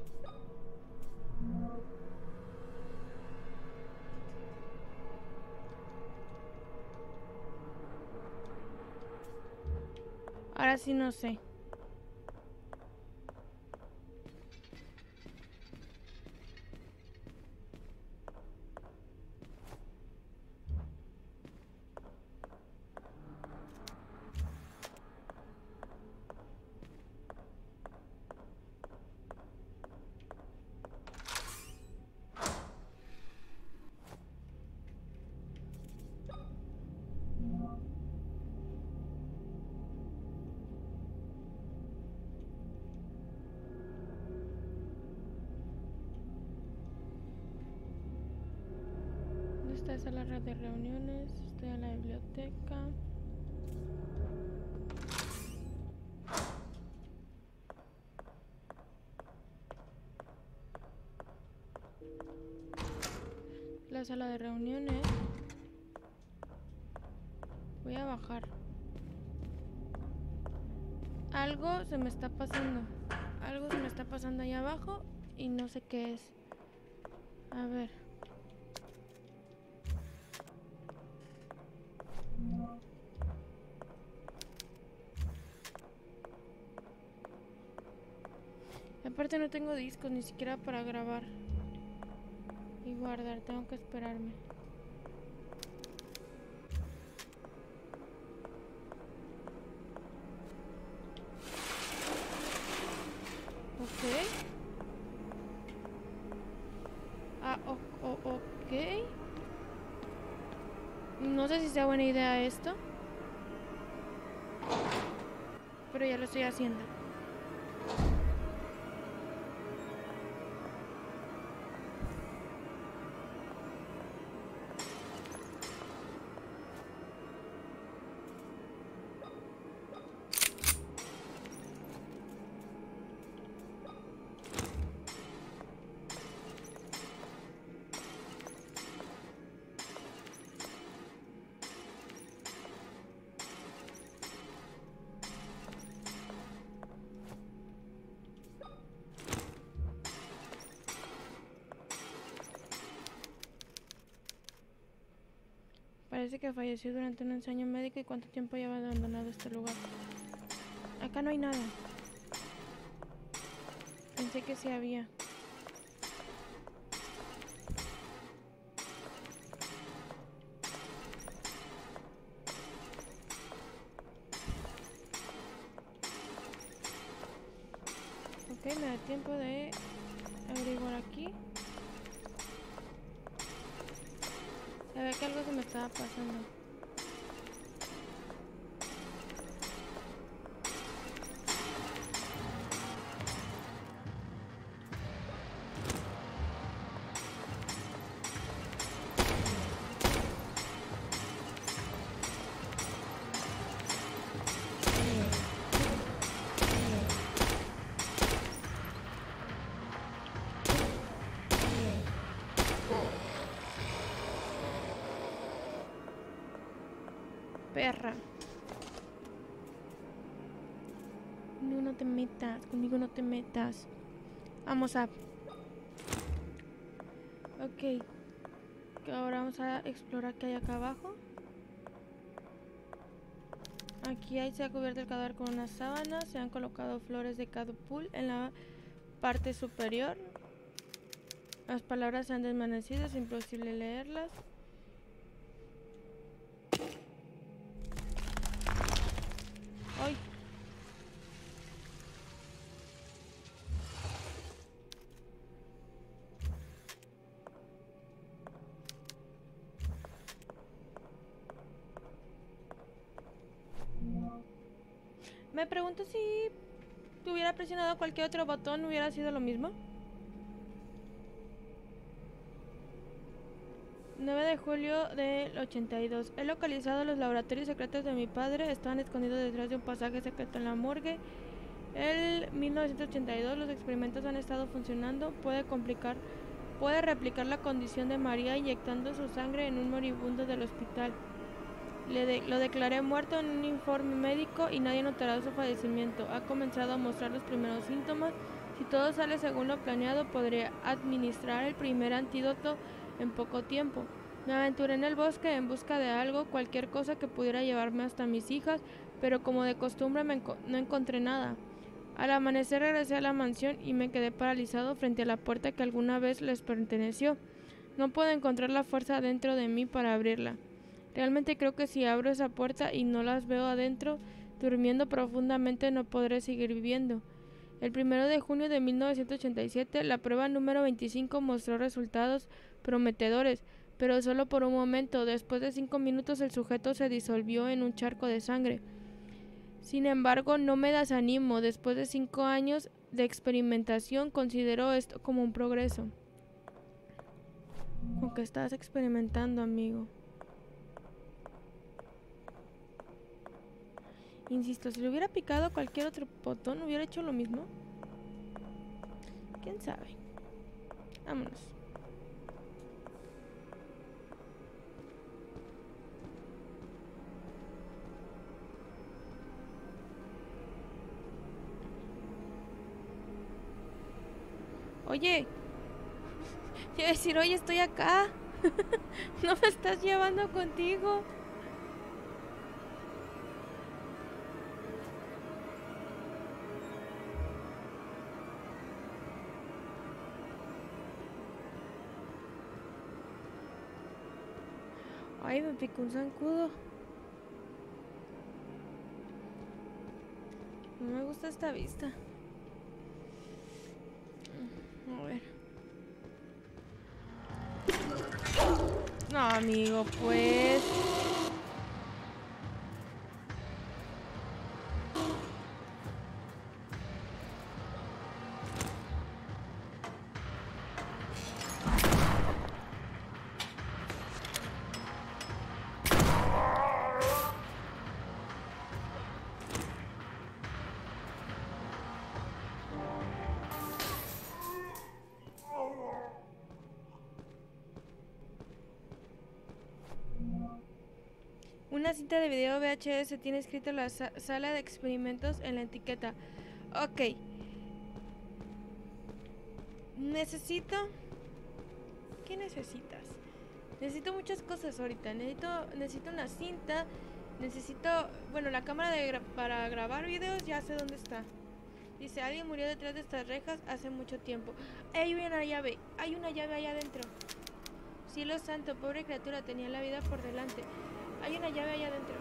Ahora sí no sé. ¿Dónde está esa la red de reuniones? Estoy en la biblioteca. La sala de reuniones. Voy a bajar. Algo se me está pasando. Algo se me está pasando ahí abajo y no sé qué es. A ver. Aparte no tengo discos ni siquiera para grabar y guardar. Tengo que esperarme. Ok. Ok. No sé si sea buena idea esto, pero ya lo estoy haciendo. Parece que falleció durante un ensayo médico. ¿Y cuánto tiempo lleva abandonado este lugar? Acá no hay nada. Pensé que sí había. Ok, me da tiempo de averiguar aquí. Se ve que algo se me estaba pasando. Perra. No, no te metas. Conmigo no te metas. Vamos a... Ok. Ahora vamos a explorar qué hay acá abajo. Aquí se ha cubierto el cadáver con una sábana. Se han colocado flores de cadupul en la parte superior. Las palabras se han desvanecido. Es imposible leerlas. ¡Ay! Me pregunto si hubiera presionado cualquier otro botón, ¿hubiera sido lo mismo? 9 de julio del 82. He localizado los laboratorios secretos de mi padre. Estaban escondidos detrás de un pasaje secreto en la morgue. El 1982 los experimentos han estado funcionando. Puede replicar la condición de María inyectando su sangre en un moribundo del hospital. Lo declaré muerto en un informe médico y nadie notará su fallecimiento. Ha comenzado a mostrar los primeros síntomas. Si todo sale según lo planeado, podré administrar el primer antídoto en poco tiempo. Me aventuré en el bosque en busca de algo, cualquier cosa que pudiera llevarme hasta mis hijas, pero como de costumbre no encontré nada. Al amanecer regresé a la mansión y me quedé paralizado frente a la puerta que alguna vez les perteneció. No puedo encontrar la fuerza dentro de mí para abrirla. Realmente creo que si abro esa puerta y no las veo adentro, durmiendo profundamente, no podré seguir viviendo. El 1 de junio de 1987, la prueba número 25 mostró resultados prometedores, pero solo por un momento. Después de 5 minutos el sujeto se disolvió en un charco de sangre. Sin embargo, no me desanimo. Después de 5 años de experimentación, considero esto como un progreso. ¿Con qué estás experimentando, amigo? Insisto, si le hubiera picado cualquier otro botón, ¿hubiera hecho lo mismo? ¿Quién sabe? Vámonos. Oye. Quiero decir, oye, estoy acá. No me estás llevando contigo. Ay, me picó un zancudo. No me gusta esta vista. A ver. No, amigo, pues... Una cinta de video VHS tiene escrito la sala de experimentos en la etiqueta. Ok. Necesito... ¿Qué necesitas? Necesito muchas cosas ahorita. Necesito una cinta. Necesito... Bueno, la cámara para grabar videos ya sé dónde está. Dice, alguien murió detrás de estas rejas hace mucho tiempo. Hay una llave. Hay una llave allá adentro. Cielo santo, pobre criatura, tenía la vida por delante. Hay una llave allá adentro.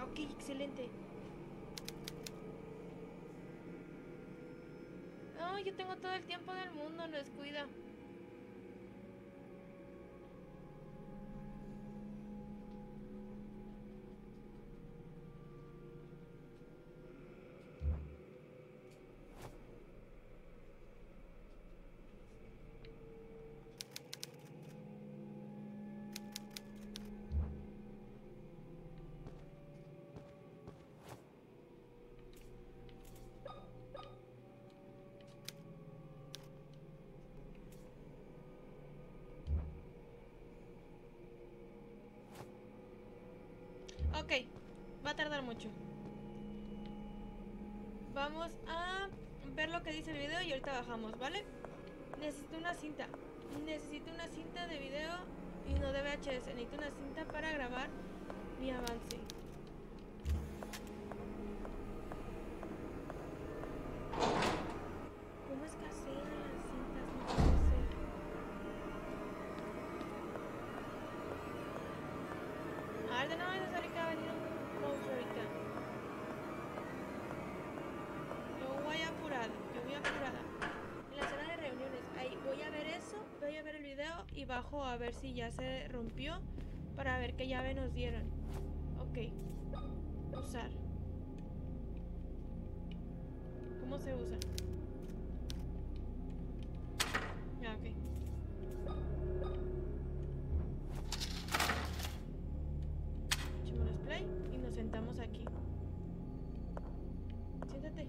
Ok, excelente. No, yo tengo todo el tiempo del mundo, no descuida. Ok, va a tardar mucho. Vamos a ver lo que dice el video y ahorita bajamos, ¿vale? Necesito una cinta. Necesito una cinta de video y no de VHS. Necesito una cinta para grabar mi avance. ¿Cómo escasean las cintas? No puede ser. A ver, de nuevo es ahorita ha venido un monstruo ahorita. Yo voy apurada. En la sala de reuniones, ahí voy a ver eso, voy a ver el video y bajo a ver si ya se rompió para ver qué llave nos dieron. Ok. Usar. ¿Cómo se usa? Ah, ok. Echémonos play y nos sentamos aquí. Siéntate.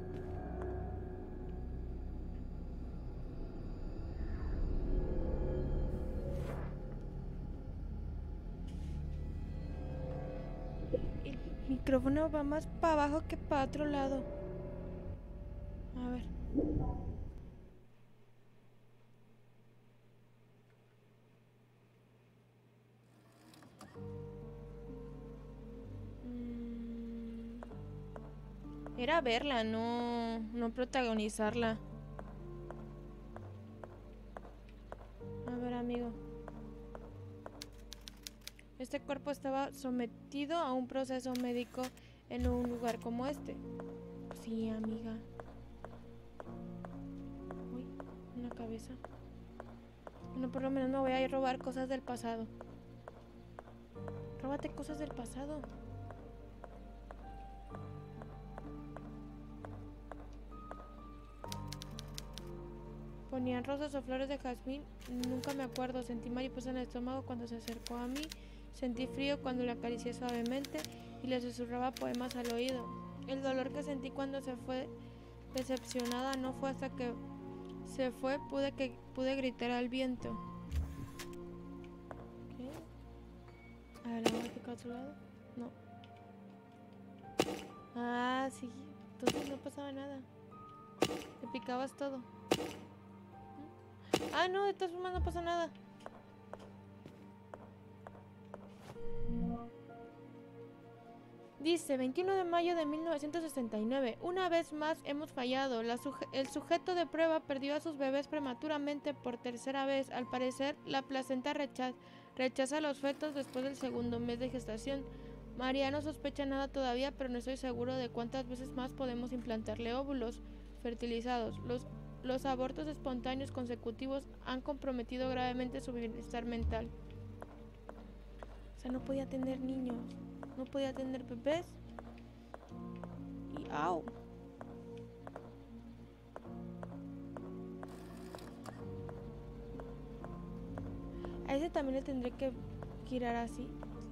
El micrófono va más para abajo que para otro lado. A ver. Era verla, no protagonizarla. A ver, amigo. Este cuerpo estaba sometido a un proceso médico en un lugar como este. Sí, amiga. Uy, una cabeza. Bueno, por lo menos me voy a ir a robar cosas del pasado. Róbate cosas del pasado. Ponían rosas o flores de jazmín, nunca me acuerdo. Sentí mariposa en el estómago cuando se acercó a mí. Sentí frío cuando le acaricié suavemente y le susurraba poemas al oído. El dolor que sentí cuando se fue decepcionada no fue hasta que se fue pude gritar al viento. ¿Qué? A ver, ¿vamos a picar a otro lado? No. Ah, sí. Entonces no pasaba nada. Te picabas todo. Ah, no, de todas formas no pasa nada. Dice, 21 de mayo de 1969. Una vez más hemos fallado. El sujeto de prueba perdió a sus bebés prematuramente por tercera vez. Al parecer, la placenta rechaza los fetos después del segundo mes de gestación. María no sospecha nada todavía, pero no estoy seguro de cuántas veces más podemos implantarle óvulos fertilizados. Los abortos espontáneos consecutivos han comprometido gravemente su bienestar mental. O sea, no podía tener niños. No podía tener bebés. Y ¡au! A ese también le tendré que girar así.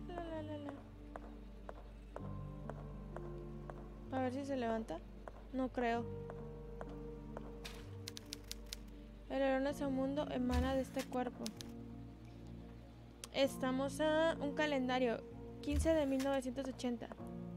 A ver si se levanta. No creo. El olor de ese mundo emana de este cuerpo. Estamos a un calendario. 15 de 1980.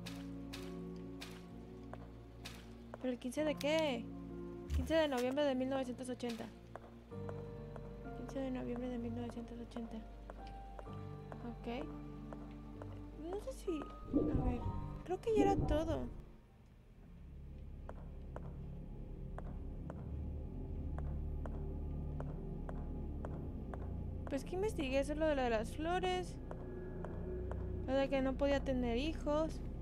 ¿Pero el 15 de qué? 15 de noviembre de 1980. 15 de noviembre de 1980. Ok. No sé si... A ver. Creo que ya era todo. Pues que investigué eso, lo de las flores. Lo de que no podía tener hijos.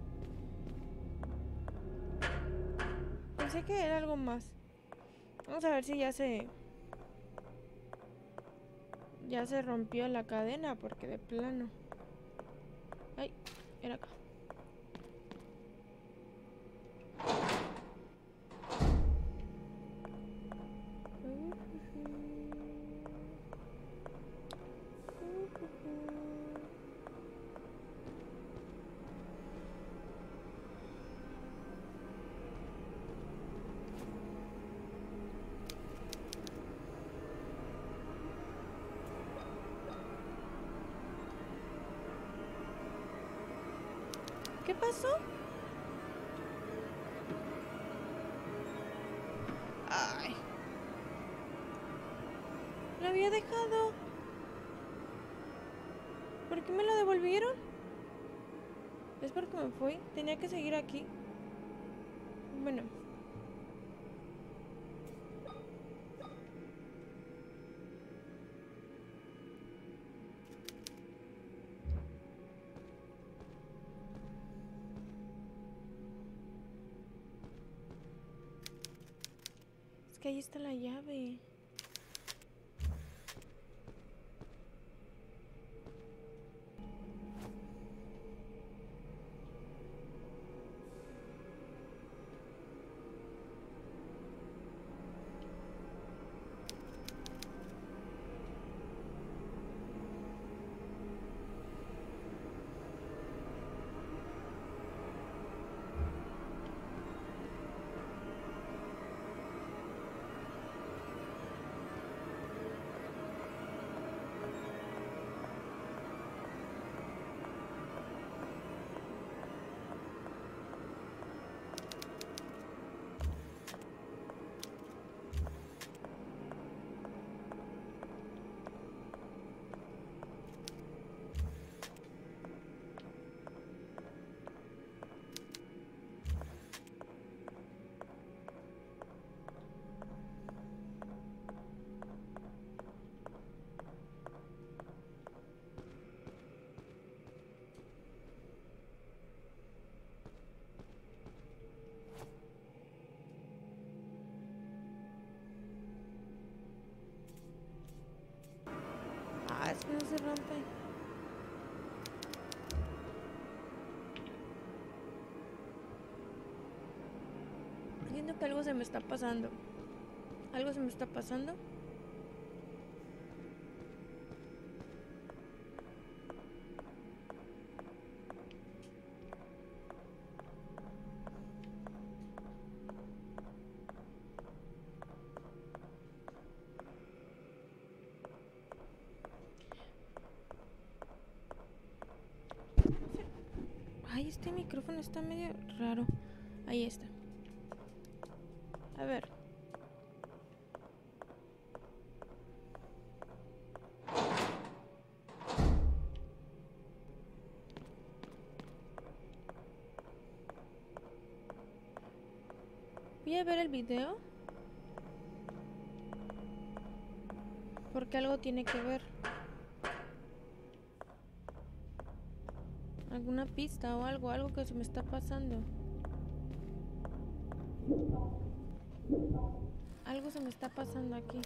pensé que era algo más. Vamos a ver si ya se rompió la cadena, porque de plano. Ay, era acá. ¿Qué pasó? Ay. Lo había dejado. ¿Por qué me lo devolvieron? ¿Es porque me fui? Tenía que seguir aquí. Bueno. Es que ahí está la llave. Ah, es que no se rompe. Siento que algo se me está pasando. ¿Algo se me está pasando? Ay, este micrófono está medio raro. Ahí está. A ver. Voy a ver el video. Porque algo tiene que ver. Alguna pista o algo que se me está pasando. Algo se me está pasando aquí.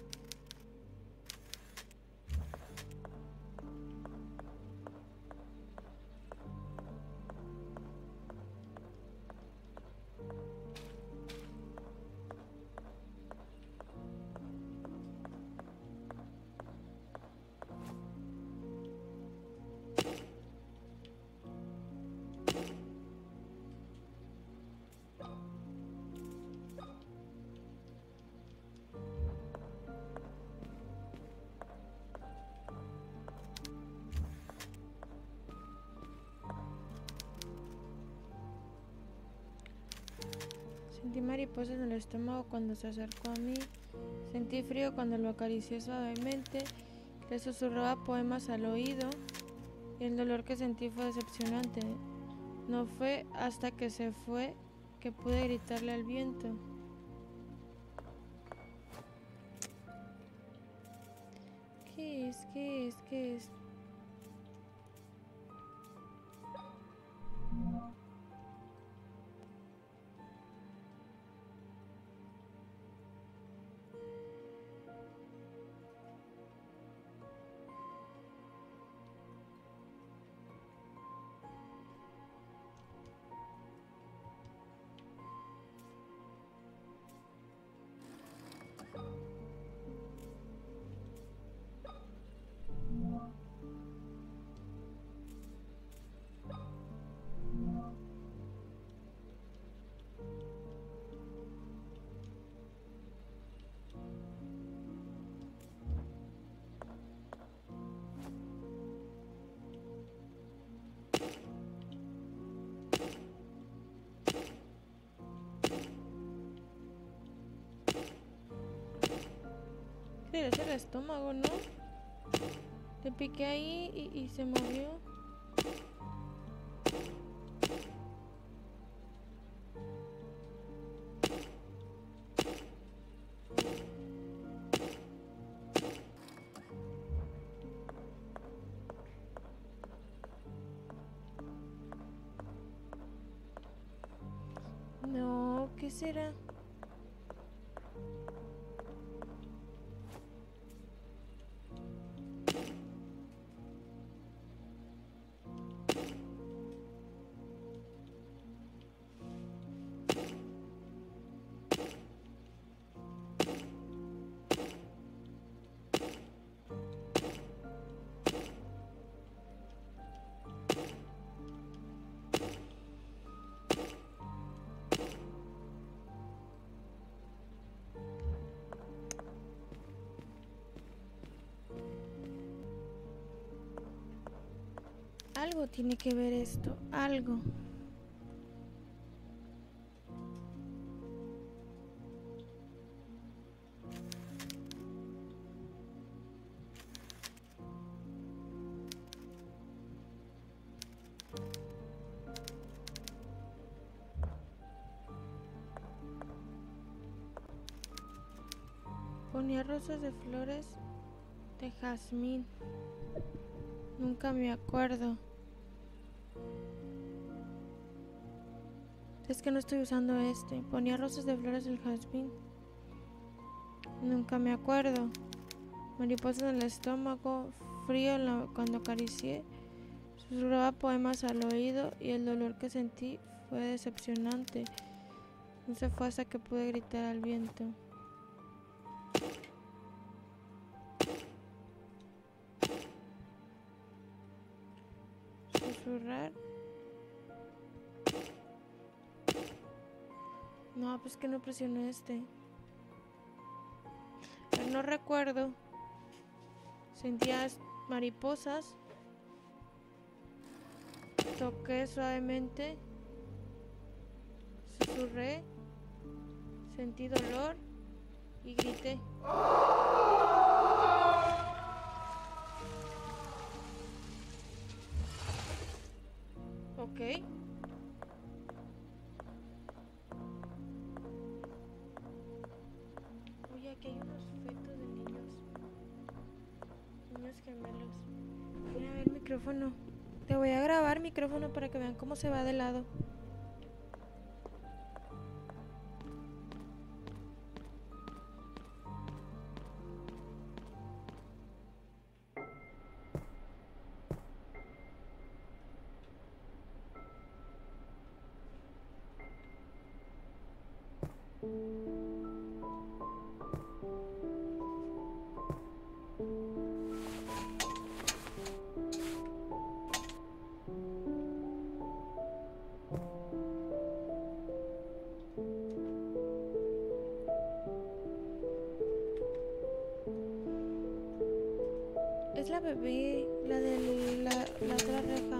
Sentí mariposas en el estómago cuando se acercó a mí. Sentí frío cuando lo acaricié suavemente. Le susurraba poemas al oído. Y el dolor que sentí fue decepcionante. No fue hasta que se fue que pude gritarle al viento. ¿Qué es? ¿Qué es? ¿Qué es? Pero es el estómago, ¿no? Te piqué ahí y se movió. No, ¿qué será? Algo tiene que ver esto, algo. Ponía rosas de flores de jazmín. Nunca me acuerdo. Es que no estoy usando este. Ponía rosas de flores del jazmín. Nunca me acuerdo. Mariposas en el estómago. Frío cuando acaricié. Susurraba poemas al oído y el dolor que sentí fue decepcionante. No se fue hasta que pude gritar al viento. Susurrar. No, pues que no presioné este. Pero no recuerdo. Sentía mariposas. Toqué suavemente. Susurré. Sentí dolor. Y grité. Ok. Oye, aquí hay unos fetos de niños. Niños gemelos. Mira, a ver el micrófono. Te voy a grabar micrófono para que vean cómo se va de lado. Es la bebé, la de la otra reja.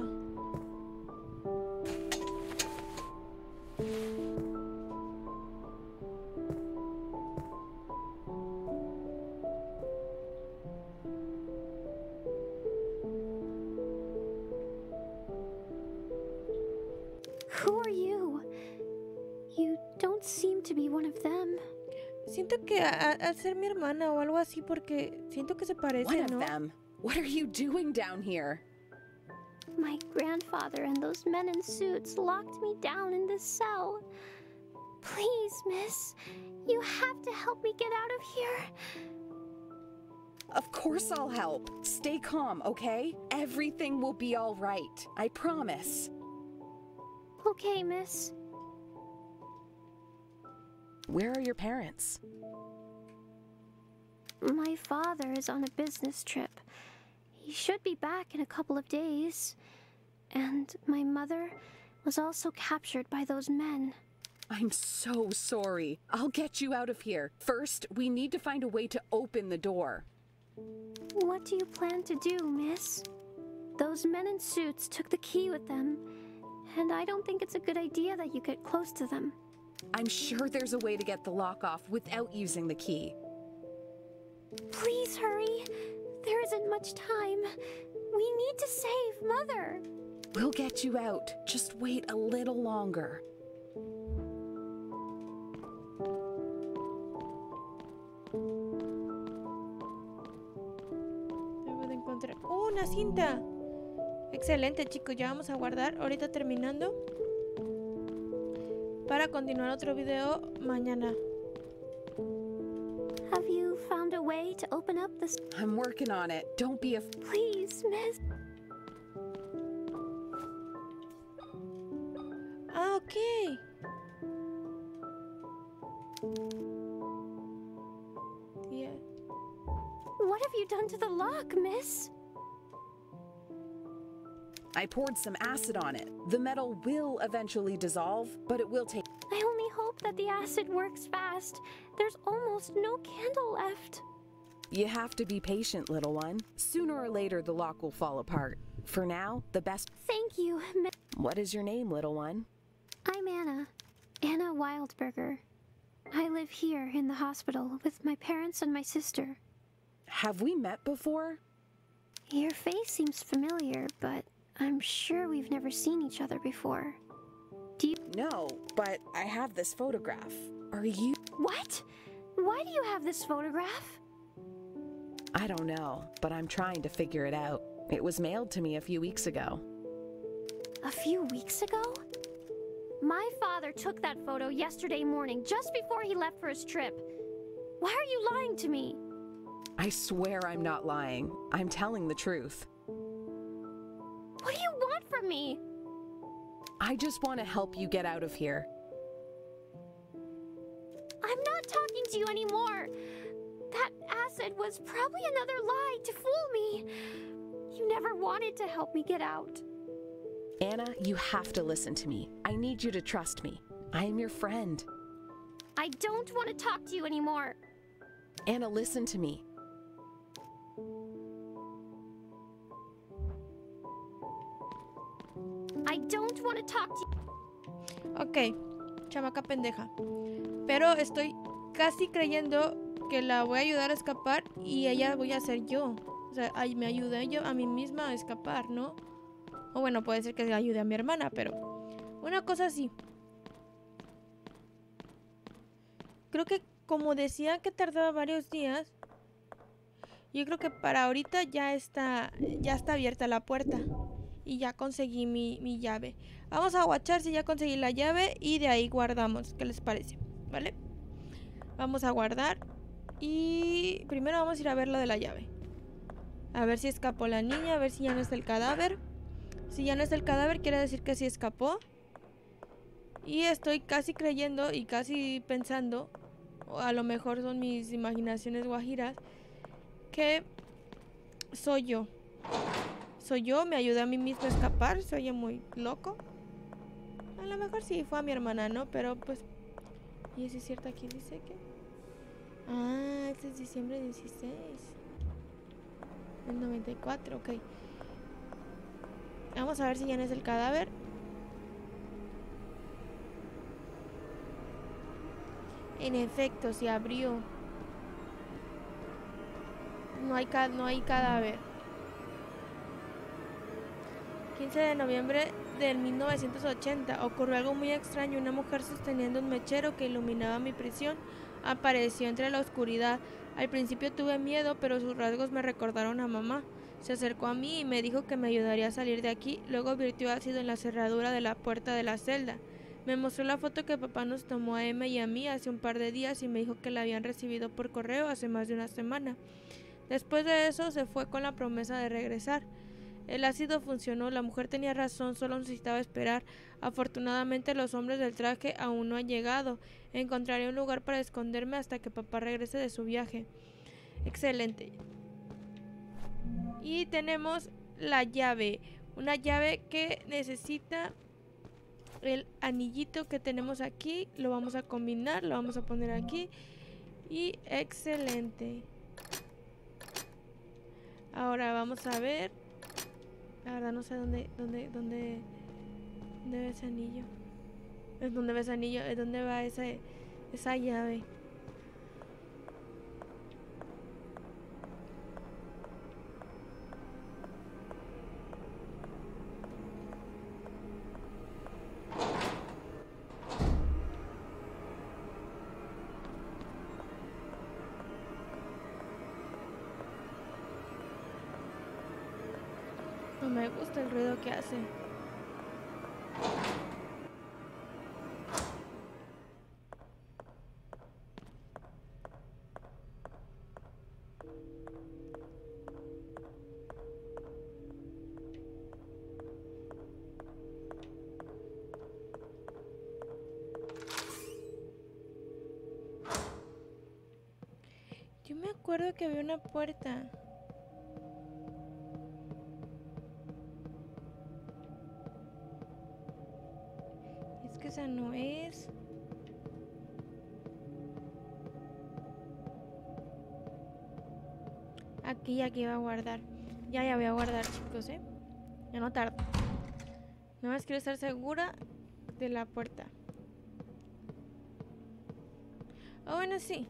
Who are you? You don't seem to be one of them. Siento que al ser mi hermana o algo así, porque siento que se parece, One ¿no? of them? What are you doing down here? My grandfather and those men in suits locked me down in this cell. Please, miss, you have to help me get out of here. Of course I'll help. Stay calm, okay? Everything will be all right. I promise. Okay, miss. Where are your parents? My father is on a business trip. He should be back in a couple of days. And my mother was also captured by those men. I'm so sorry. I'll get you out of here. First, we need to find a way to open the door. What do you plan to do, miss? Those men in suits took the key with them, and I don't think it's a good idea that you get close to them. I'm sure there's a way to get the lock off without using the key. Please hurry. There isn't much time. We need to save Mother. We'll get you out. Just wait a little longer. Debo de encontrar... ¡Oh, una cinta! Excelente, chicos. Ya vamos a guardar. Ahorita terminando. Para continuar otro video mañana. Have you found a way to open up this? I'm working on it. Don't be Please, miss. Ah, ok. Yeah. What have you done to the lock, miss? I poured some acid on it. The metal will eventually dissolve, but it will take... I only hope that the acid works fast. There's almost no candle left. You have to be patient, little one. Sooner or later, the lock will fall apart. For now, the best... Thank you, miss. What is your name, little one? I'm Anna. Anna Wildberger. I live here in the hospital with my parents and my sister. Have we met before? Your face seems familiar, but I'm sure we've never seen each other before. Do you... No, but I have this photograph. Are you... What? Why do you have this photograph? I don't know, but I'm trying to figure it out. It was mailed to me a few weeks ago. A few weeks ago? My father took that photo yesterday morning, just before he left for his trip. Why are you lying to me? I swear I'm not lying. I'm telling the truth. What do you want from me? I just want to help you get out of here. I'm not talking to you anymore. That acid was probably another lie to fool me. You never wanted to help me get out. Anna, you have to listen to me. I need you to trust me. I am your friend. I don't want to talk to you anymore. Anna, listen to me. I don't want to talk to you. Ok, chamaca pendeja. Pero estoy casi creyendo que la voy a ayudar a escapar y ella voy a ser yo. O sea, me ayudé yo a mí misma a escapar, ¿no? O bueno, puede ser que ayude a mi hermana, pero una cosa así. Creo que como decía que tardaba varios días, yo creo que para ahorita ya está abierta la puerta. Y ya conseguí mi llave. Vamos a guachar si ya conseguí la llave y de ahí guardamos. ¿Qué les parece? ¿Vale? Vamos a guardar. Y primero vamos a ir a ver lo de la llave. A ver si escapó la niña, a ver si ya no está el cadáver. Si ya no está el cadáver quiere decir que sí escapó. Y estoy casi creyendo y casi pensando, o a lo mejor son mis imaginaciones guajiras, que soy yo. Soy yo, me ayudé a mí mismo a escapar, se oye muy loco. A lo mejor sí fue a mi hermana, ¿no? Pero pues... ¿Y eso es cierto? Aquí dice que... Ah, este es diciembre 16. El 94, ok. Vamos a ver si ya no es el cadáver. En efecto, se abrió. No hay cadáver. 15 de noviembre del 1980 ocurrió algo muy extraño. Una mujer sosteniendo un mechero que iluminaba mi prisión apareció entre la oscuridad. Al principio tuve miedo, pero sus rasgos me recordaron a mamá. Se acercó a mí y me dijo que me ayudaría a salir de aquí. Luego vertió ácido en la cerradura de la puerta de la celda. Me mostró la foto que papá nos tomó a Emma y a mí hace un par de días y me dijo que la habían recibido por correo hace más de una semana. Después de eso se fue con la promesa de regresar. El ácido funcionó, la mujer tenía razón, solo necesitaba esperar. Afortunadamente los hombres del traje aún no han llegado. Encontraré un lugar para esconderme hasta que papá regrese de su viaje. Excelente. Y tenemos la llave. Una llave que necesita el anillito que tenemos aquí. Lo vamos a combinar, lo vamos a poner aquí. Y excelente. Ahora vamos a ver. La verdad no sé dónde ve ese anillo. Es donde ve ese anillo, es donde va esa llave. me gusta el ruido que hace. Yo me acuerdo que había una puerta. Es que esa no es. Aquí va a guardar. Ya voy a guardar, chicos, Ya no tardo. Nada más quiero estar segura de la puerta. Oh, bueno, sí.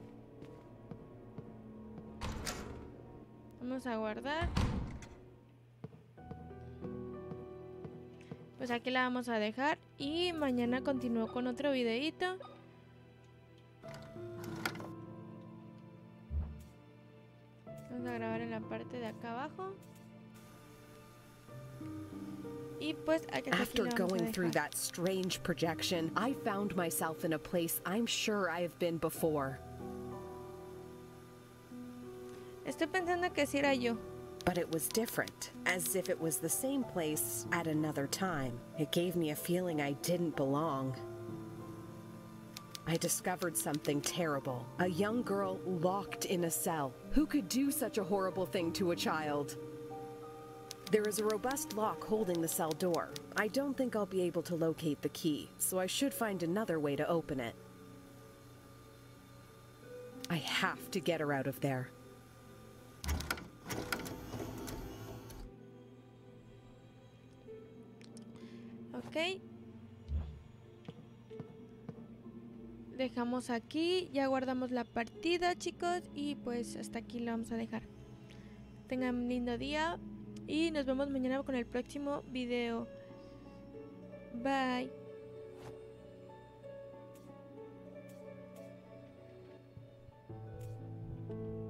Vamos a guardar. Pues aquí la vamos a dejar. Y mañana continúo con otro videito. Vamos a grabar en la parte de acá abajo. Y pues aquí After la vamos a going through dejar. that strange projection, I found myself in a place I'm sure I have been before. Estoy pensando que sí era yo. But it was different, as if it was the same place at another time. It gave me a feeling I didn't belong. I discovered something terrible. A young girl locked in a cell. Who could do such a horrible thing to a child? There is a robust lock holding the cell door. I don't think I'll be able to locate the key, so I should find another way to open it. I have to get her out of there. Ok. Dejamos aquí. Ya guardamos la partida, chicos. Y pues hasta aquí la vamos a dejar. Tengan un lindo día. Y nos vemos mañana con el próximo video. Bye.